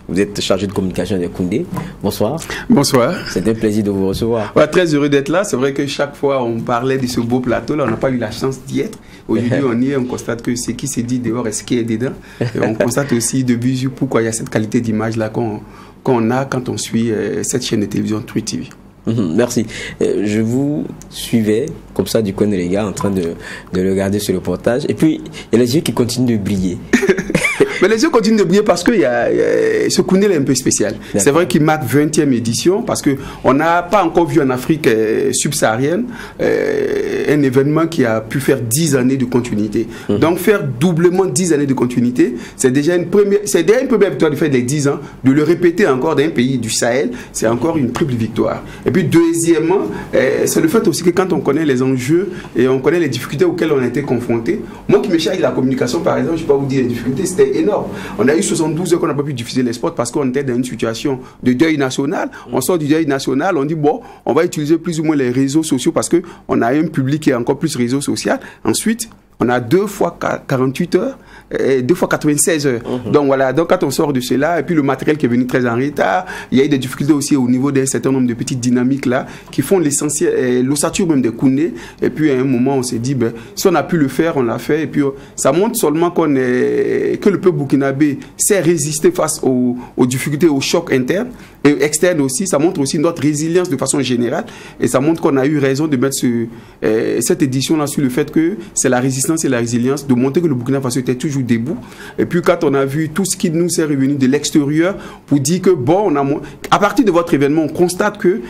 A: Vous êtes chargé de communication de Koundé. Bonsoir.
S: Bonsoir.
A: C'est un plaisir de vous recevoir.
S: Ouais, très heureux d'être là. C'est vrai que chaque fois on parlait de ce beau plateau, là, on n'a pas eu la chance d'y être. Aujourd'hui, on y est, on constate que ce qui se dit dehors est ce qui est dedans. Et on constate aussi de visu pourquoi il y a cette qualité d'image là qu'on a quand on suit cette chaîne de télévision Truth TV.
A: Merci. Je vous suivais comme ça du coin des gars en train de regarder ce reportage. Et puis, il y a les yeux qui continuent de briller.
S: Mais les yeux continuent de briller parce que ce Koundé est un peu spécial. C'est vrai qu'il marque 20e édition parce qu'on n'a pas encore vu en Afrique subsaharienne un événement qui a pu faire 10 années de continuité. Donc faire doublement 10 années de continuité, c'est déjà une première victoire de faire les 10 ans. De le répéter encore dans un pays du Sahel, c'est encore une triple victoire. Et puis deuxièmement, c'est le fait aussi que quand on connaît les enjeux et on connaît les difficultés auxquelles on a été confronté, moi qui me charge de la communication par exemple, je ne vais pas vous dire les difficultés, c'était énorme. On a eu 72 heures qu'on n'a pas pu diffuser les spots parce qu'on était dans une situation de deuil national. On sort du deuil national, on dit bon, on va utiliser plus ou moins les réseaux sociaux parce qu'on a un public qui est encore plus réseau social. Ensuite, on a 2 fois 48 heures, 2 fois 96 heures. Donc voilà, donc quand on sort de cela, et puis le matériel qui est venu très en retard, il y a eu des difficultés aussi au niveau d'un certain nombre de petites dynamiques là, qui font l'essentiel, l'ossature même de Koundé. Et puis à un moment, on s'est dit, ben, si on a pu le faire, on l'a fait. Et puis ça montre seulement que le peuple burkinabé sait résister face aux difficultés, aux chocs internes et externes aussi. Ça montre aussi notre résilience de façon générale. Et ça montre qu'on a eu raison de mettre cette édition-là sur le fait que c'est la résistance et la résilience, de montrer que le Burkina Faso était toujours debout. Et puis quand on a vu tout ce qui nous est revenu de l'extérieur pour dire que bon, à partir de votre événement, on constate que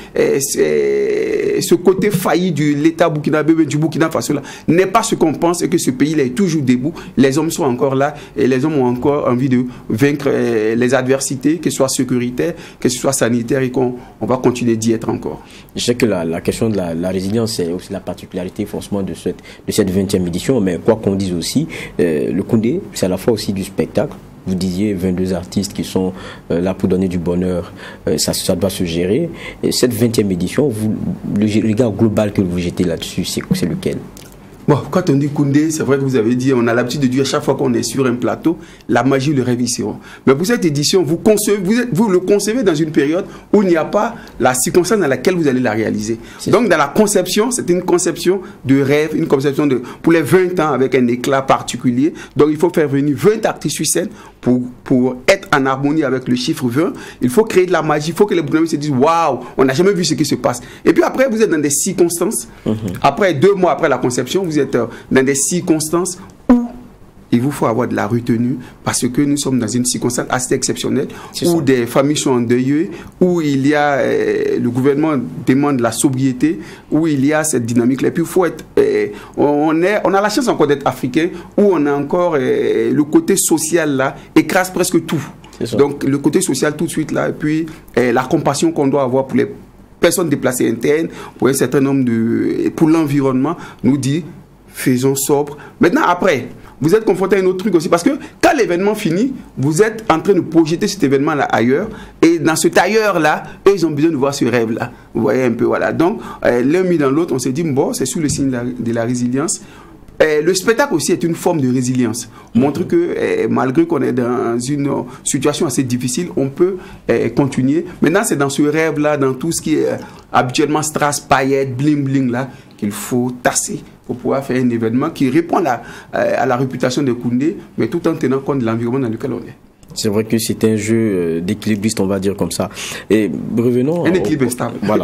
S: ce côté failli de l'État burkinabé, du Burkina Faso là, n'est pas ce qu'on pense et que ce pays-là est toujours debout. Les hommes sont encore là et les hommes ont encore envie de vaincre les adversités, que ce soit sécuritaire, que ce soit sanitaire, et qu'on va continuer d'y être encore.
A: Je sais que la question de la résilience, c'est aussi la particularité forcément de cette 20e édition, mais quoi qu'on dise aussi, le Koundé, c'est à la fois aussi du spectacle. Vous disiez 22 artistes qui sont là pour donner du bonheur, ça doit se gérer. Et cette 20e édition, le regard global que vous jetez là-dessus, c'est lequel?
S: Bon, quand on dit Koundé, c'est vrai que vous avez dit, on a l'habitude de dire à chaque fois qu'on est sur un plateau, la magie, le rêve, ils seront. Mais pour cette édition, vous le concevez dans une période où il n'y a pas la circonstance dans laquelle vous allez la réaliser. Donc, dans la conception, c'est une conception de rêve, une conception pour les 20 ans avec un éclat particulier. Donc, il faut faire venir 20 artistes sur scène pour être en harmonie avec le chiffre 20. Il faut créer de la magie, il faut que les Burkinabés se disent, waouh, on n'a jamais vu ce qui se passe. Et puis après, vous êtes dans des circonstances, après 2 mois après la conception, vous êtes dans des circonstances où il vous faut avoir de la retenue parce que nous sommes dans une circonstance assez exceptionnelle où des familles sont endeuillées, où il y a le gouvernement demande la sobriété, où il y a cette dynamique là. Et puis il faut être on a la chance encore d'être africain, où on a encore le côté social là écrase presque tout. Donc le côté social tout de suite là, et puis la compassion qu'on doit avoir pour les personnes déplacées internes, pour un certain nombre pour l'environnement, nous dit faisons sobre. Maintenant, après, vous êtes confronté à un autre truc aussi, parce que quand l'événement finit, vous êtes en train de projeter cet événement-là ailleurs, et dans cet ailleurs-là, eux, ils ont besoin de voir ce rêve-là. Vous voyez un peu, voilà. Donc, l'un mis dans l'autre, on s'est dit, bon, c'est sous le signe de la résilience. Le spectacle aussi est une forme de résilience. Montre que malgré qu'on est dans une situation assez difficile, on peut continuer. Maintenant, c'est dans ce rêve-là, dans tout ce qui est habituellement strass, paillettes, bling-bling là, qu'il faut tasser pour pouvoir faire un événement qui répond à la réputation de Koundé, mais tout en tenant compte de l'environnement dans lequel on est.
A: C'est vrai que c'est un jeu d'équilibriste, on va dire comme ça. Et revenons...
S: Un équilibre stable.
A: Voilà.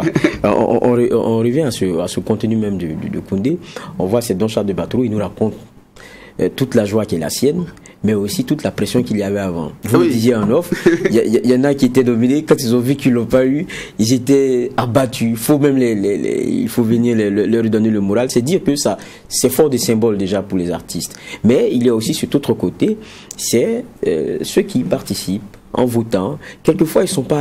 A: on revient à ce contenu même de Koundé. On voit cette Don Charles de Batro, il nous raconte toute la joie qui est la sienne, mais aussi toute la pression qu'il y avait avant. Vous le disiez en off, il y en a qui étaient dominés, quand ils ont vu qu'ils l'ont pas eu, ils étaient abattus. Il faut même il faut venir leur donner le moral. C'est dire que ça, c'est fort des symboles déjà pour les artistes. Mais il y a aussi cet autre côté, c'est ceux qui participent en votant. Quelquefois,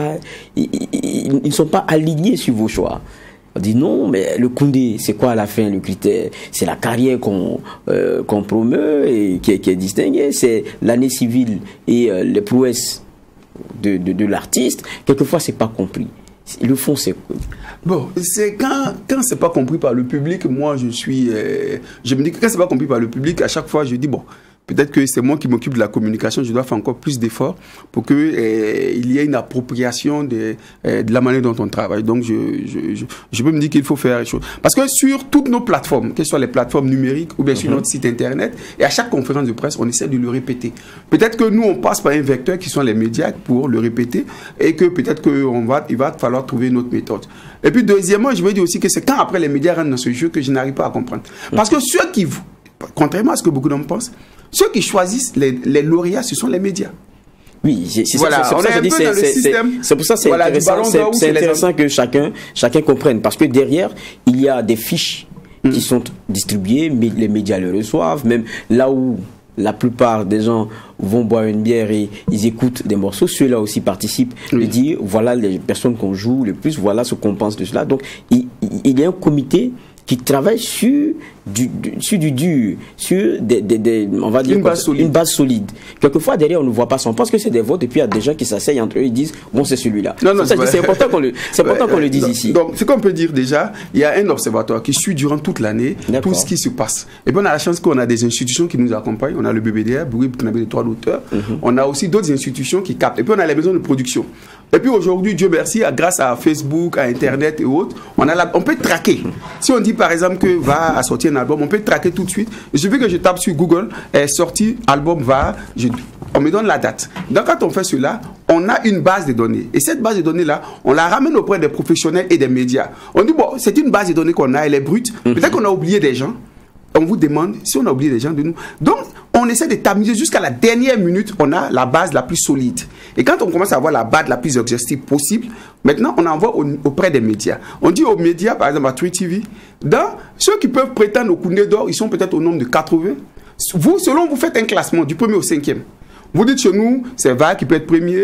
A: ils ne sont pas alignés sur vos choix. On dit non, mais le Koundé, c'est quoi à la fin le critère? C'est la carrière qu'on promeut et qui est distinguée, c'est l'année civile et les prouesses de l'artiste. Quelquefois, c'est pas compris. Le fond, c'est quoi?
S: Bon, c'est quand c'est pas compris par le public, moi je me dis que quand c'est pas compris par le public, à chaque fois je dis bon, peut-être que c'est moi qui m'occupe de la communication, je dois faire encore plus d'efforts pour qu'il y ait une appropriation de la manière dont on travaille. Donc, je peux me dire qu'il faut faire les choses. Parce que sur toutes nos plateformes, que ce soit les plateformes numériques ou bien sur notre site internet, et à chaque conférence de presse, on essaie de le répéter. Peut-être que nous, on passe par un vecteur qui sont les médias pour le répéter et que peut-être qu'il va falloir trouver une autre méthode. Et puis, deuxièmement, je veux dire aussi que c'est quand après les médias rentrent dans ce jeu que je n'arrive pas à comprendre. Parce que ceux qui, contrairement à ce que beaucoup d'hommes pensent, ceux qui choisissent les lauréats, ce sont les médias.
A: Oui, c'est voilà, ça, c'est pour ça c'est voilà, intéressant que chacun comprenne. Parce que derrière, il y a des fiches qui sont distribuées, mais les médias le reçoivent, même là où la plupart des gens vont boire une bière et ils écoutent des morceaux, ceux-là aussi participent de dire voilà les personnes qu'on joue le plus, voilà ce qu'on pense de cela. Donc il y a un comité qui travaille sur du dur, sur on va dire une base solide. Quelquefois derrière on ne voit pas ça, on pense que c'est des votes et puis il y a des gens qui s'asseyent entre eux et disent bon c'est celui-là. C'est important qu'on le dise ici. Donc
S: ce qu'on peut dire déjà, il y a un observatoire qui suit durant toute l'année tout ce qui se passe. Et puis on a la chance qu'on a des institutions qui nous accompagnent. On a le BBDR, Bruit Burkinabé des droits d'auteur. On a aussi d'autres institutions qui captent. Et puis on a les maisons de production. Et puis aujourd'hui, Dieu merci, grâce à Facebook, à Internet et autres, on peut traquer. Si on dit par exemple que va sortir un album, on peut traquer tout de suite. Il suffit que je tape sur Google, sorti, album on me donne la date. Donc quand on fait cela, on a une base de données. Et cette base de données-là, on la ramène auprès des professionnels et des médias. On dit, bon, c'est une base de données qu'on a, elle est brute. Peut-être qu'on a oublié des gens. On vous demande si on a oublié des gens de nous. Donc, on essaie de tamiser jusqu'à la dernière minute, on a la base la plus solide. Et quand on commence à avoir la base la plus exhaustive possible, maintenant, on envoie auprès des médias. On dit aux médias, par exemple à Twi TV, dans ceux qui peuvent prétendre au Koundé d'or, ils sont peut-être au nombre de 80. Vous, selon vous, faites un classement du 1er au 5e. Vous dites chez nous, c'est Val qui peut être premier,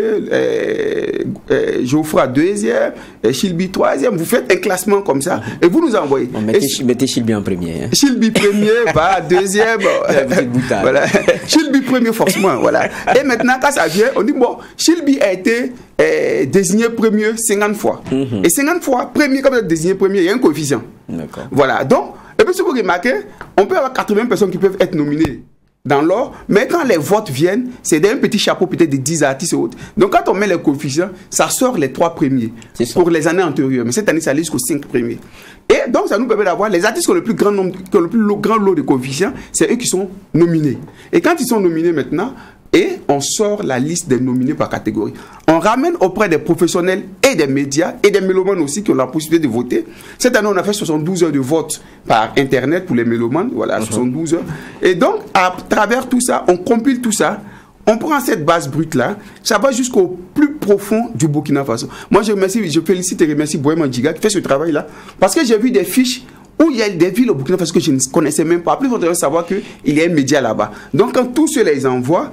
S: Geoffroy deuxième, Chilby troisième. Vous faites un classement comme ça et vous nous envoyez.
A: Mettez Chilby en premier. Hein.
S: Chilby premier, Val deuxième. Voilà. Chilby premier forcément. Voilà. Et maintenant, quand ça vient, on dit bon, Chilby a été désigné premier 50 fois. Et 50 fois, premier, comme il est désigné premier, il y a un coefficient. Voilà. Donc, et puis si vous remarquez, on peut avoir 80 personnes qui peuvent être nominées dans l'ordre, mais quand les votes viennent, c'est d'un petit chapeau peut-être de 10 artistes et autres. Donc quand on met les coefficients, ça sort les 3 premiers pour les années antérieures. Mais cette année, ça allait jusqu'aux 5 premiers. Et donc ça nous permet d'avoir les artistes qui ont le plus grand nombre, qui ont le plus grand lot de coefficients, c'est eux qui sont nominés. Et quand ils sont nominés maintenant, et on sort la liste des nominés par catégorie. On ramène auprès des professionnels et des médias et des mélomanes aussi qui ont la possibilité de voter. Cette année, on a fait 72 heures de vote par Internet pour les mélomanes. Voilà, 72 heures. Et donc, à travers tout ça, on compile tout ça. On prend cette base brute-là, ça va jusqu'au plus profond du Burkina Faso. Moi, je félicite et remercie Bohema Djiga qui fait ce travail-là. Parce que j'ai vu des fiches où il y a des villes au Burkina Faso que je ne connaissais même pas. Plus on devrait savoir qu'il y a un média là-bas. Donc quand tous ceux-là les envoient,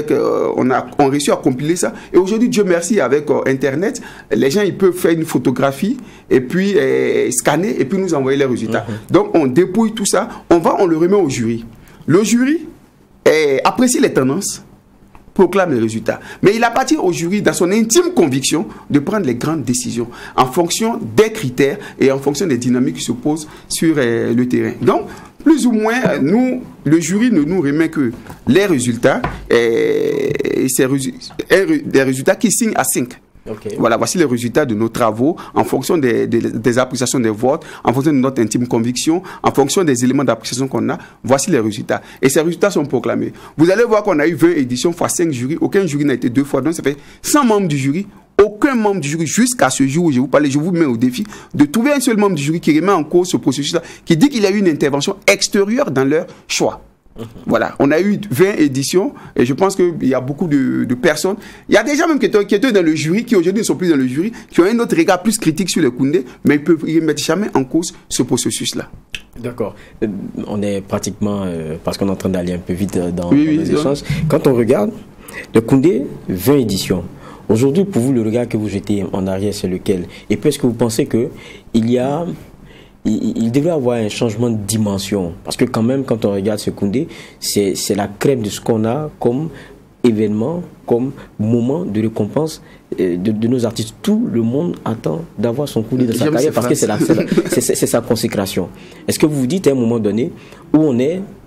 S: on réussit à compiler ça. Et aujourd'hui, Dieu merci, avec Internet, les gens ils peuvent faire une photographie et puis scanner et puis nous envoyer les résultats. Donc on dépouille tout ça, on le remet au jury. Le jury apprécie les tendances, proclame les résultats. Mais il appartient au jury, dans son intime conviction, de prendre les grandes décisions en fonction des critères et en fonction des dynamiques qui se posent sur le terrain. Donc, plus ou moins, le jury ne nous remet que les résultats, des résultats qui signent à 5. Voilà, voici les résultats de nos travaux en fonction des appréciations des votes, en fonction de notre intime conviction, en fonction des éléments d'appréciation qu'on a. Voici les résultats. Et ces résultats sont proclamés. Vous allez voir qu'on a eu 20 éditions fois 5 jurys. Aucun jury n'a été 2 fois. Donc ça fait 100 membres du jury. Aucun membre du jury, jusqu'à ce jour où je vous parle, je vous mets au défi de trouver un seul membre du jury qui remet en cause ce processus-là, qui dit qu'il y a eu une intervention extérieure dans leur choix. Voilà, on a eu 20 éditions et je pense qu'il y a beaucoup de personnes. Il y a des gens même qui étaient dans le jury, qui aujourd'hui ne sont plus dans le jury, qui ont un autre regard plus critique sur le Koundé, mais ils ne mettent jamais en cause ce processus-là.
A: D'accord. On est pratiquement, parce qu'on est en train d'aller un peu vite dans les échanges. Quand on regarde, le Koundé, 20 éditions. Aujourd'hui, pour vous, le regard que vous jetez en arrière, c'est lequel? Et puis, est-ce que vous pensez il devrait avoir un changement de dimension? Parce que quand même, quand on regarde ce Koundé, c'est la crème de ce qu'on a comme événement, comme moment de récompense de nos artistes. Tout le monde attend d'avoir son Koundé dans sa carrière parce que c'est sa consécration. Est-ce que vous vous dites à un moment donné où on est,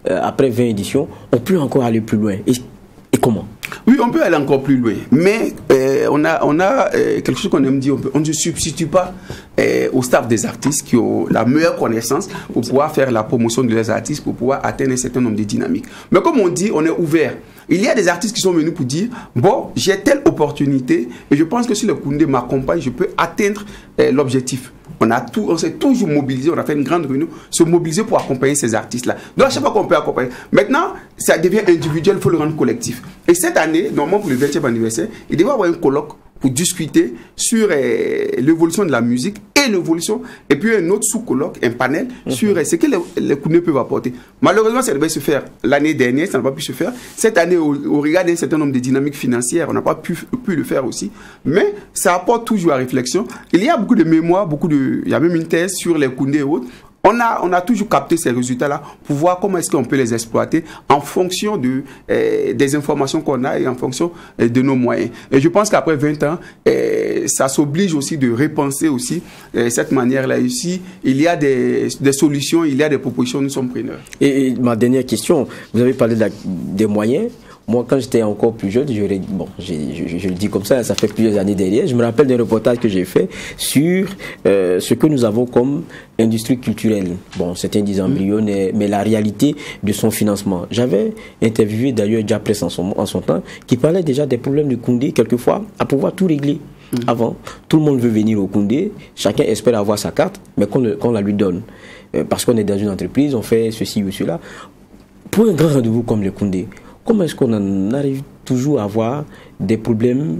A: après 20 éditions, on peut encore aller plus loin. Et comment?
S: Oui, on peut aller encore plus loin, mais on a quelque chose qu'on aime dire, on ne se substitue pas au staff des artistes qui ont la meilleure connaissance pour pouvoir faire la promotion de leurs artistes, pour pouvoir atteindre un certain nombre de dynamiques. Mais comme on dit, on est ouvert. Il y a des artistes qui sont venus pour dire, bon, j'ai telle opportunité et je pense que si le Koundé m'accompagne, je peux atteindre l'objectif. On s'est toujours mobilisé, on a fait une grande réunion, se mobiliser pour accompagner ces artistes-là. Donc à chaque fois qu'on peut accompagner. Maintenant, ça devient individuel, il faut le rendre collectif. Et cette année, normalement pour le 20e anniversaire, il devait y avoir un colloque pour discuter sur l'évolution de la musique et l'évolution, et puis un autre sous-colloque, un panel sur ce que les Koundé peuvent apporter. Malheureusement, ça devait se faire l'année dernière, ça n'a pas pu se faire. Cette année, au regard d'un certain nombre de dynamiques financières, on n'a pas pu le faire aussi. Mais ça apporte toujours à réflexion. Il y a beaucoup de mémoires, il y a même une thèse sur les Koundé et autres. On a toujours capté ces résultats-là pour voir comment est-ce qu'on peut les exploiter en fonction des informations qu'on a et en fonction de nos moyens. Et je pense qu'après 20 ans, ça s'oblige aussi de repenser aussi cette manière-là. Ici, il y a des solutions, il y a des propositions, nous sommes preneurs.
A: Et ma dernière question, vous avez parlé des moyens. Moi, quand j'étais encore plus jeune, je le dis comme ça fait plusieurs années derrière, je me rappelle d'un reportage que j'ai fait sur ce que nous avons comme industrie culturelle. Bon, certains disent embryonnaire, mais la réalité de son financement. J'avais interviewé d'ailleurs Diapresse en son temps, qui parlait déjà des problèmes de Koundé, quelquefois, à pouvoir tout régler. Avant, tout le monde veut venir au Koundé, chacun espère avoir sa carte, mais qu'on la lui donne. Parce qu'on est dans une entreprise, on fait ceci ou cela. Pour un grand rendez-vous comme le Koundé, comment est-ce qu'on en arrive toujours à avoir des problèmes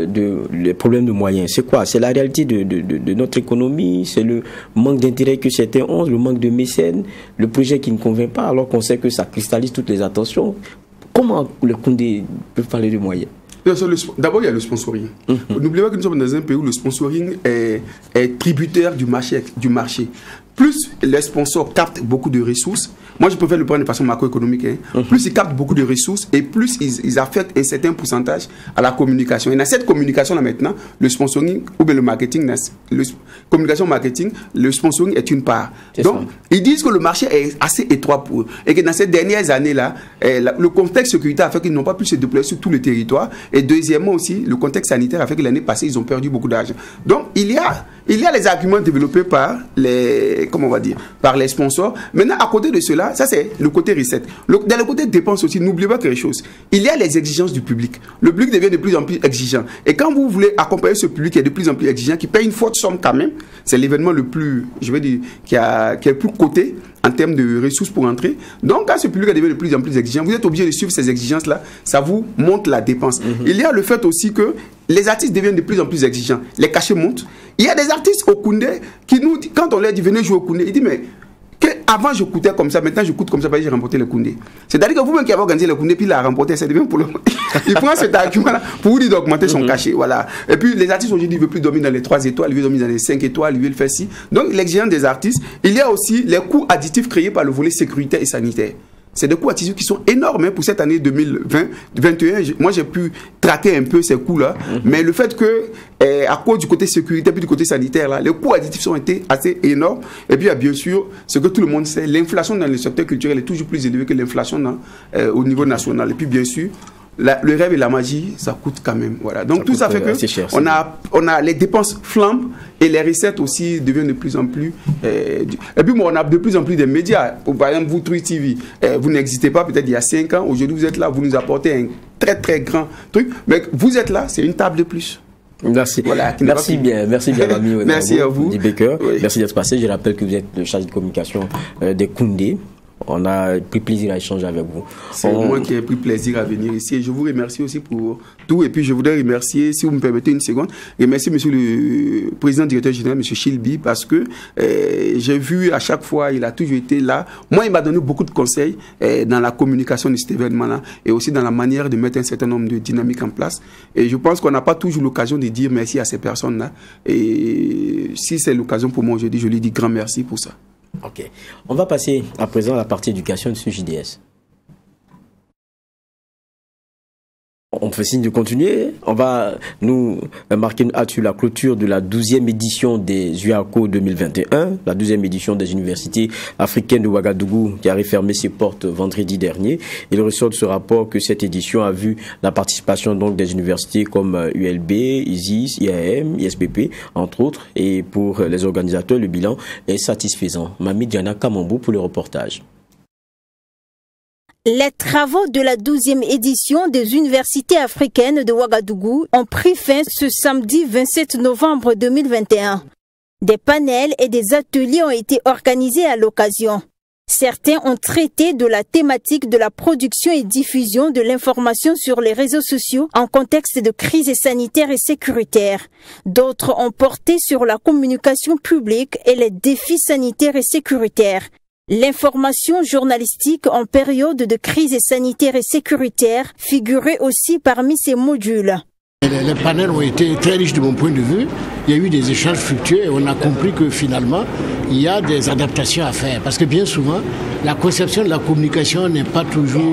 A: de moyens? C'est quoi? C'est la réalité de notre économie, c'est le manque d'intérêt que certains ont, le manque de mécènes, le projet qui ne convient pas alors qu'on sait que ça cristallise toutes les attentions. Comment le Koundé peut parler de moyens?
S: D'abord, il y a le sponsoring. N'oubliez pas que nous sommes dans un pays où le sponsoring est tributaire du marché. Plus les sponsors captent beaucoup de ressources, moi je préfère le prendre de façon macroéconomique, plus ils captent beaucoup de ressources et plus ils affectent un certain pourcentage à la communication. Et dans cette communication-là maintenant, le sponsoring ou bien le marketing, communication marketing, le sponsoring est une part. Donc, ils disent que le marché est assez étroit pour eux et que dans ces dernières années-là, le contexte sécuritaire a fait qu'ils n'ont pas pu se déployer sur tout le territoire. Et deuxièmement aussi, le contexte sanitaire a fait que l'année passée, ils ont perdu beaucoup d'argent. Donc, il y a les arguments développés par par les sponsors. Maintenant, à côté de cela, ça c'est le côté recette. Dans le côté dépenses aussi, n'oubliez pas quelque chose. Il y a les exigences du public. Le public devient de plus en plus exigeant. Et quand vous voulez accompagner ce public qui est de plus en plus exigeant, qui paye une forte somme quand même, c'est l'événement le plus, qui est le plus coté en termes de ressources pour entrer. Donc, quand ce public devient de plus en plus exigeant, vous êtes obligé de suivre ces exigences-là, ça vous monte la dépense. Il y a le fait aussi que les artistes deviennent de plus en plus exigeants. Les cachets montent. Il y a des artistes au Koundé qui nous disent, quand on leur dit venez jouer au Koundé, ils disent mais avant je coûtais comme ça, maintenant je coûte comme ça parce que j'ai remporté le Koundé. C'est-à-dire que vous-même qui avez organisé le Koundé, puis il a remporté, ça devient pour le il prend cet argument-là pour vous dire d'augmenter son cachet. Voilà. Et puis les artistes aujourd'hui ne veulent plus dormir dans les 3 étoiles, ils veulent dormir dans les 5 étoiles, ils veulent faire ci. Donc l'exigence des artistes, il y a aussi les coûts additifs créés par le volet sécuritaire et sanitaire. C'est des coûts additifs qui sont énormes pour cette année 2020-2021. Moi, j'ai pu traquer un peu ces coûts-là. Mais le fait que, à cause du côté sécurité puis du côté sanitaire, là, les coûts additifs ont été assez énormes. Et puis, il y a bien sûr, ce que tout le monde sait, l'inflation dans le secteur culturel est toujours plus élevée que l'inflation au niveau national. Et puis, bien sûr, le rêve et la magie, ça coûte quand même. Voilà. Donc, tout ça fait que cher, on a les dépenses flambent et les recettes aussi deviennent de plus en plus... et puis, on a de plus en plus de médias. Par exemple, vous, True TV, vous n'existez pas peut-être il y a 5 ans. Aujourd'hui, vous êtes là, vous nous apportez un très, très grand truc. Mais vous êtes là, c'est une table de plus.
A: Merci. Voilà, merci bien, ami.
S: Merci à vous.
A: Baker. Oui. Merci d'être passé. Je rappelle que vous êtes le chargé de communication des Koundé. On a pris plaisir à échanger avec vous.
S: C'est moi qui ai pris plaisir à venir ici. Et je vous remercie aussi pour tout. Et puis, je voudrais remercier, si vous me permettez une seconde, remercier monsieur le président directeur général, monsieur Chilby, parce que j'ai vu à chaque fois, il a toujours été là. Moi, il m'a donné beaucoup de conseils dans la communication de cet événement-là et aussi dans la manière de mettre un certain nombre de dynamiques en place. Et je pense qu'on n'a pas toujours l'occasion de dire merci à ces personnes-là. Et si c'est l'occasion pour moi aujourd'hui, je lui dis grand merci pour ça.
A: Ok. On va passer à présent à la partie éducation de ce JDS. On fait signe de continuer. On va nous marquer sur la clôture de la 12e édition des UACO 2021, la 12e édition des universités africaines de Ouagadougou qui a refermé ses portes vendredi dernier. Il ressort de ce rapport que cette édition a vu la participation donc des universités comme ULB, ISIS, IAM, ISPP, entre autres. Et pour les organisateurs, le bilan est satisfaisant. Mami Diana Kamambou pour le reportage.
T: Les travaux de la 12e édition des universités africaines de Ouagadougou ont pris fin ce samedi 27 novembre 2021. Des panels et des ateliers ont été organisés à l'occasion. Certains ont traité de la thématique de la production et diffusion de l'information sur les réseaux sociaux en contexte de crise sanitaire et sécuritaire. D'autres ont porté sur la communication publique et les défis sanitaires et sécuritaires. L'information journalistique en période de crise sanitaire et sécuritaire figurait aussi parmi ces modules.
U: Les panels ont été très riches de mon point de vue. Il y a eu des échanges fructueux et on a compris que finalement, il y a des adaptations à faire. Parce que bien souvent, la conception de la communication n'est pas toujours,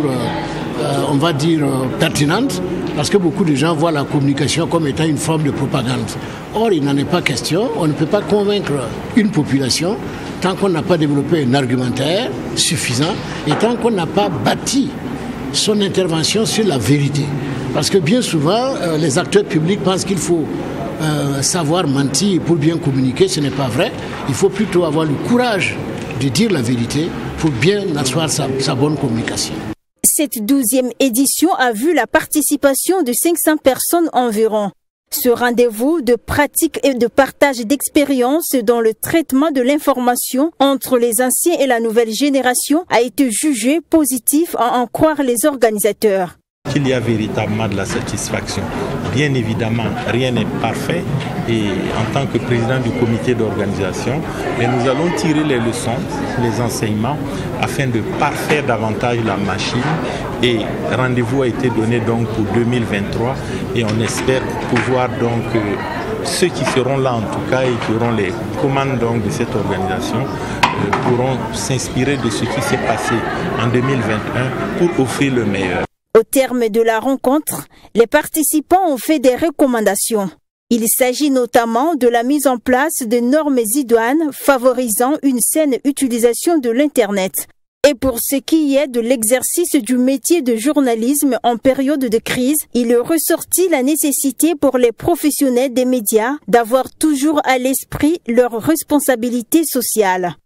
U: on va dire, pertinente. Parce que beaucoup de gens voient la communication comme étant une forme de propagande. Or, il n'en est pas question. On ne peut pas convaincre une population tant qu'on n'a pas développé un argumentaire suffisant et tant qu'on n'a pas bâti son intervention sur la vérité. Parce que bien souvent, les acteurs publics pensent qu'il faut savoir mentir pour bien communiquer. Ce n'est pas vrai. Il faut plutôt avoir le courage de dire la vérité pour bien asseoir sa bonne communication.
T: Cette 12e édition a vu la participation de 500 personnes environ. Ce rendez-vous de pratique et de partage d'expériences dans le traitement de l'information entre les anciens et la nouvelle génération a été jugé positif à en croire les organisateurs.
V: Il y a véritablement de la satisfaction. Bien évidemment, rien n'est parfait et en tant que président du comité d'organisation, nous allons tirer les leçons, les enseignements afin de parfaire davantage la machine et rendez-vous a été donné donc pour 2023 et on espère pouvoir donc ceux qui seront là en tout cas et qui auront les commandes donc de cette organisation pourront s'inspirer de ce qui s'est passé en 2021 pour offrir le meilleur.
T: Au terme de la rencontre, les participants ont fait des recommandations. Il s'agit notamment de la mise en place de normes idoines favorisant une saine utilisation de l'Internet. Et pour ce qui est de l'exercice du métier de journalisme en période de crise, il est ressorti la nécessité pour les professionnels des médias d'avoir toujours à l'esprit leur responsabilité sociale.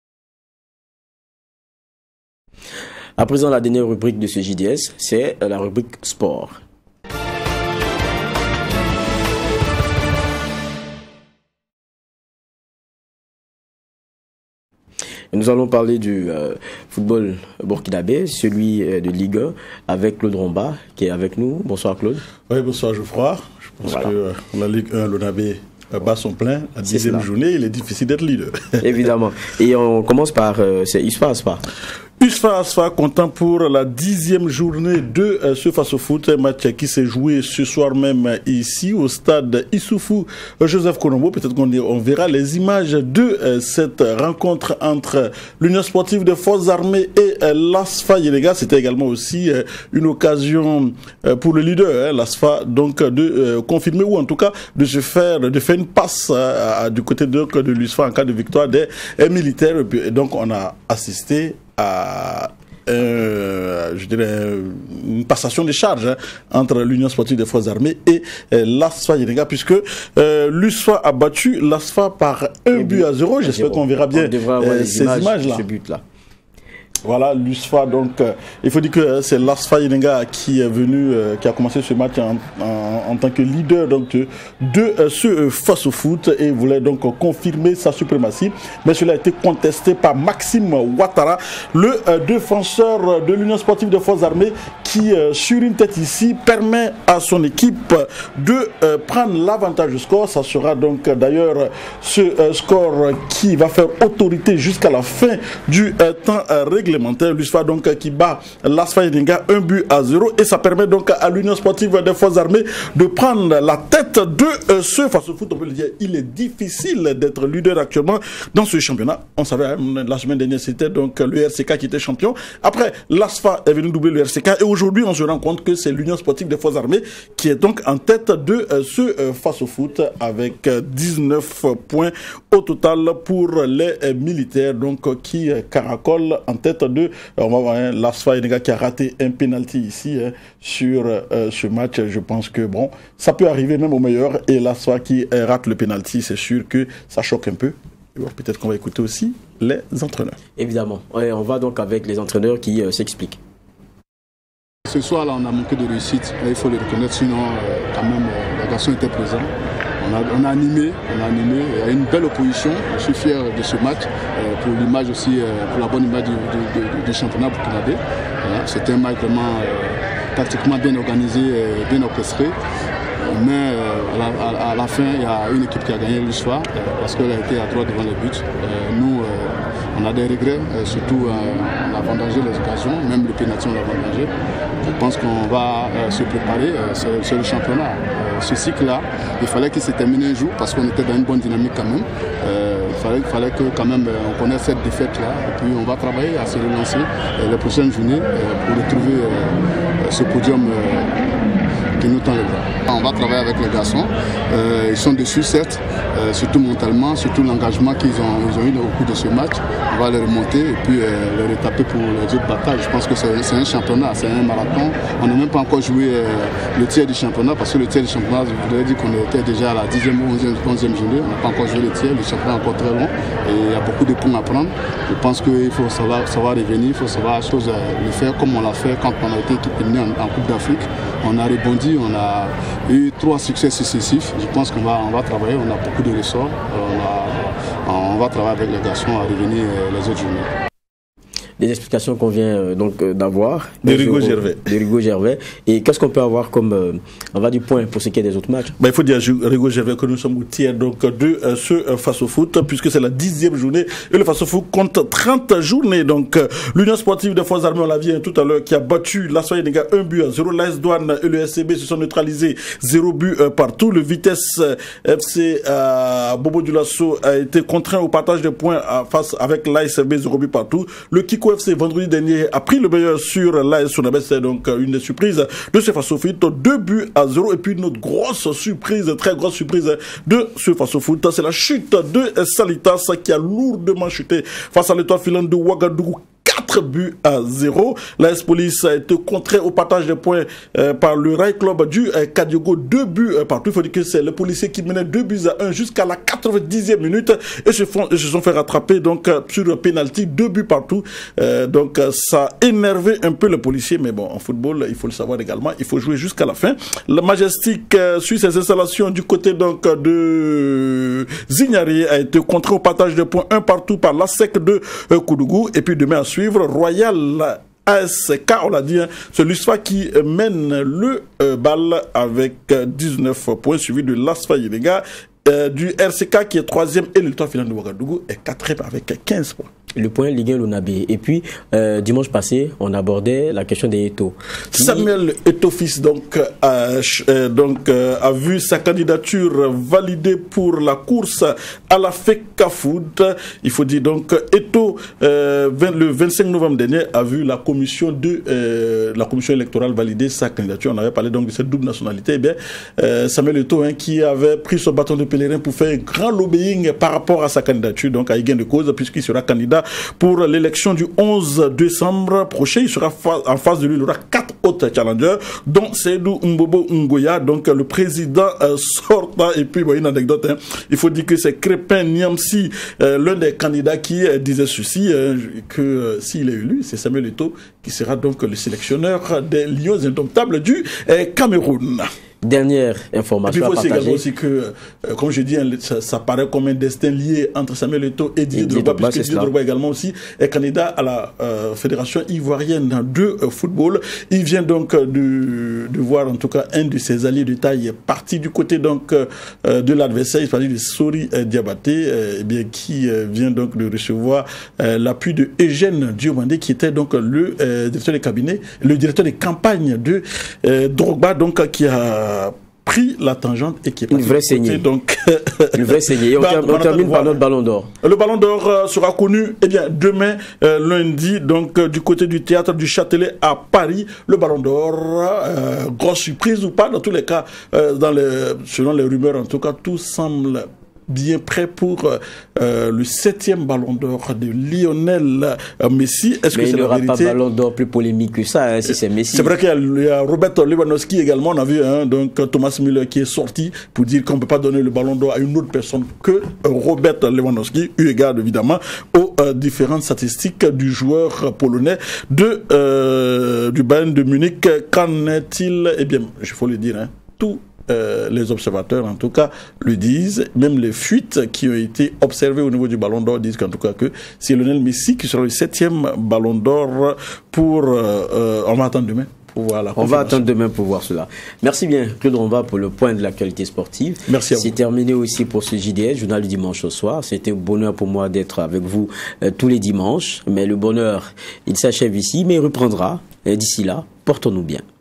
A: À présent, la dernière rubrique de ce JDS, c'est la rubrique sport. Et nous allons parler du football burkinabé, celui de Ligue 1, avec Claude Romba, qui est avec nous. Bonsoir Claude.
W: Oui, bonsoir Geoffroy. Je pense que la Ligue 1, l'Onabé bat son plein. La 10e journée, il est difficile d'être leader.
A: Évidemment. Et on commence par USFA Asfa.
W: USFA Asfa content pour la 10e journée de ce face-au-foot, un match qui s'est joué ce soir même ici au stade Issoufou Joseph Konombo. Peut-être qu'on verra les images de cette rencontre entre l'Union sportive des forces armées et l'Asfa Yenega. C'était également aussi une occasion pour le leader, l'Asfa, donc de confirmer ou en tout cas de faire une passe du côté de l'USFA en cas de victoire des militaires. Et donc on a assisté à je dirais une passation des charges entre l'Union sportive des forces armées et l'ASFA Yenega, puisque l'USFA a battu l'ASFA par 1-0. J'espère qu'on verra bien ces images-là. Voilà, l'USFA, donc il faut dire que c'est l'ASFA Yenega qui est venu, qui a commencé ce match en tant que leader donc, de ce face-au-foot et voulait donc confirmer sa suprématie. Mais cela a été contesté par Maxime Ouattara, le défenseur de l'Union sportive des forces armées qui, sur une tête ici, permet à son équipe de prendre l'avantage du score. Ça sera donc d'ailleurs ce score qui va faire autorité jusqu'à la fin du temps réglementaire. L'USFA donc qui bat l'ASFA Yenega 1-0 et ça permet donc à l'Union sportive des forces armées de prendre la tête de ce face-au-foot. On peut le dire, il est difficile d'être leader actuellement dans ce championnat. On savait la semaine dernière c'était donc le RCK qui était champion. Après l'ASFA est venu doubler le RCK et aujourd'hui aujourd'hui, on se rend compte que c'est l'Union sportive des forces armées qui est donc en tête de ce face au foot avec 19 points au total pour les militaires, donc qui caracolent en tête de, on va voir, l'ASFA Yenega qui a raté un penalty ici sur ce match. Je pense que bon, ça peut arriver même au meilleur, et l'ASFA qui rate le penalty, c'est sûr que ça choque un peu. Peut-être qu'on va écouter aussi les entraîneurs.
A: Évidemment, on va donc avec les entraîneurs qui s'expliquent.
C: Ce soir-là, on a manqué de réussite, il faut le reconnaître, sinon quand même les garçons étaient présents. On a animé, il y a une belle opposition, je suis fier de ce match, pour l'image aussi, pour la bonne image du championnat burkinabé. C'était un match vraiment tactiquement bien organisé, bien orchestré. Mais à la fin, il y a une équipe qui a gagné l'histoire parce qu'elle a été à droite devant les buts. Nous, on a des regrets, surtout on a vendangé les occasions, même le pénalty on l'a vendangé. Je pense qu'on va se préparer, c'est le championnat. Ce cycle-là, il fallait qu'il se termine un jour parce qu'on était dans une bonne dynamique quand même. Il fallait que quand même on connaisse cette défaite-là, et puis on va travailler à se relancer les prochaines journées pour retrouver ce podium qui nous tend le bras. On va travailler avec les garçons, ils sont dessus certes, surtout mentalement, surtout l'engagement qu'ils ont eu au cours de ce match. On va les remonter et puis les retaper pour les autres batailles. Je pense que c'est un championnat, c'est un marathon. On n'a même pas encore joué le tiers du championnat, parce que le tiers du championnat, je voudrais dire qu'on était déjà à la 10e ou 11e journée. On n'a pas encore joué le tiers, le championnat est encore très long et il y a beaucoup de points à prendre. Je pense qu'il faut savoir revenir, il faut savoir le faire comme on l'a fait quand on a été éliminé en Coupe d'Afrique. On a rebondi, on a eu 3 succès successifs. Je pense qu'on va travailler, on a beaucoup de ressorts. On va travailler avec les garçons à revenir les autres journées.
A: Des explications qu'on vient donc d'avoir.
W: De Rigaud Gervais.
A: Et qu'est-ce qu'on peut avoir comme on va du point pour ce qui est des autres matchs?
W: Il faut dire à Rigaud Gervais que nous sommes au tiers donc, de ce face au foot, puisque c'est la 10e journée et le face au foot compte 30 journées. Donc l'Union sportive des forces armées, on l'a vu tout à l'heure, qui a battu l'ASFA Yenega 1-0. L'AS Douane et le SCB se sont neutralisés 0 but partout. Le Vitesse FC Bobo Dioulasso a été contraint au partage de points face avec l'ASB 0 but partout. Le Kiko FC vendredi dernier a pris le meilleur sur l'AS Sonabès, c'est donc une des surprises de ce face au foot, 2-0. Et puis notre grosse surprise, très grosse surprise de ce face au foot, c'est la chute de Salitas qui a lourdement chuté face à l'étoile filante de Ouagadougou. 4-0. L'AS Police a été contraint au partage des points par le Rail Club du Kadiogo, 2 buts partout. Il faut dire que c'est le policier qui menait 2-1 jusqu'à la 90e minute et se sont fait rattraper donc sur le penalty, 2 buts partout. Donc ça a énervé un peu le policier, mais bon, en football, il faut le savoir également, il faut jouer jusqu'à la fin. Le Majestic suit ses installations du côté donc de Zignari, a été contraint au partage de points 1 partout par l'ASEC de Koudougou. Et puis demain à suivre, Royal ASK, on l'a dit, c'est l'USFA qui mène le bal avec 19 points, suivi de l'ASFA Yenega, du RCK qui est 3e et le temps final de Ouagadougou est 4e avec 15 points.
A: Le point Ligue 1 Lonabé. Et puis, dimanche passé, on abordait la question des Eto'o.
W: Samuel Eto'o-Fils a vu sa candidature validée pour la course à la FECAFOOT. Il faut dire donc Eto'o, le 25 novembre dernier, a vu la commission électorale valider sa candidature. On avait parlé donc de cette double nationalité. Eh bien, Samuel Eto'o, qui avait pris son bâton de pèlerin pour faire un grand lobbying par rapport à sa candidature, donc à gain de cause, puisqu'il sera candidat pour l'élection du 11 décembre prochain. Il sera en face de lui, il aura 4 autres challengers, dont Seydou Mbobo Ngoya, donc le président sortant. Et puis, bon, une anecdote, il faut dire que c'est Crépin Niamsi, l'un des candidats qui disait ceci, que s'il est élu, c'est Samuel Eto'o qui sera donc le sélectionneur des Lions indomptables du Cameroun.
A: Dernière information à partager.
W: Il faut également aussi que, comme je dis, ça paraît comme un destin lié entre Samuel Eto'o et Didier Drogba, puisque Didier Drogba également aussi est candidat à la Fédération ivoirienne de football. Il vient donc de voir en tout cas un de ses alliés de taille parti du côté donc de l'adversaire, il s'agit de Sori Diabaté, qui vient donc de recevoir l'appui de Eugène Diomandé, qui était donc le directeur de cabinet, le directeur de campagne de Drogba, donc qui a pris la tangente et qui est
A: une vraie saignée.
W: Donc,
A: une vraie saignée. Et on termine par notre ballon d'or.
W: Le ballon d'or sera connu demain, lundi, donc du côté du théâtre du Châtelet à Paris. Le ballon d'or, grosse surprise ou pas, dans tous les cas, selon les rumeurs, en tout cas, tout semble bien prêt pour le 7e ballon d'or de Lionel Messi. Est-ce que c'est la vérité?
A: Mais il n'y aura pas de ballon d'or plus polémique que ça, hein, si c'est Messi.
W: C'est vrai qu'il y a Robert Lewandowski également, on a vu, donc Thomas Müller qui est sorti pour dire qu'on ne peut pas donner le ballon d'or à une autre personne que Robert Lewandowski, eu égard évidemment aux différentes statistiques du joueur polonais du Bayern de Munich. Qu'en est-il? Eh bien, il faut le dire, tout les observateurs en tout cas le disent, même les fuites qui ont été observées au niveau du ballon d'or disent qu'en tout cas que c'est Lionel Messi qui sera le 7e ballon d'or pour on va attendre demain.
A: On va attendre demain pour voir cela. Merci bien Claude Romba pour le point de l'actualité sportive.
W: Merci à vous.
A: C'est terminé aussi pour ce JDS, journal du dimanche au soir. C'était un bonheur pour moi d'être avec vous tous les dimanches, mais le bonheur il s'achève ici, mais il reprendra. Et d'ici là, portons-nous bien.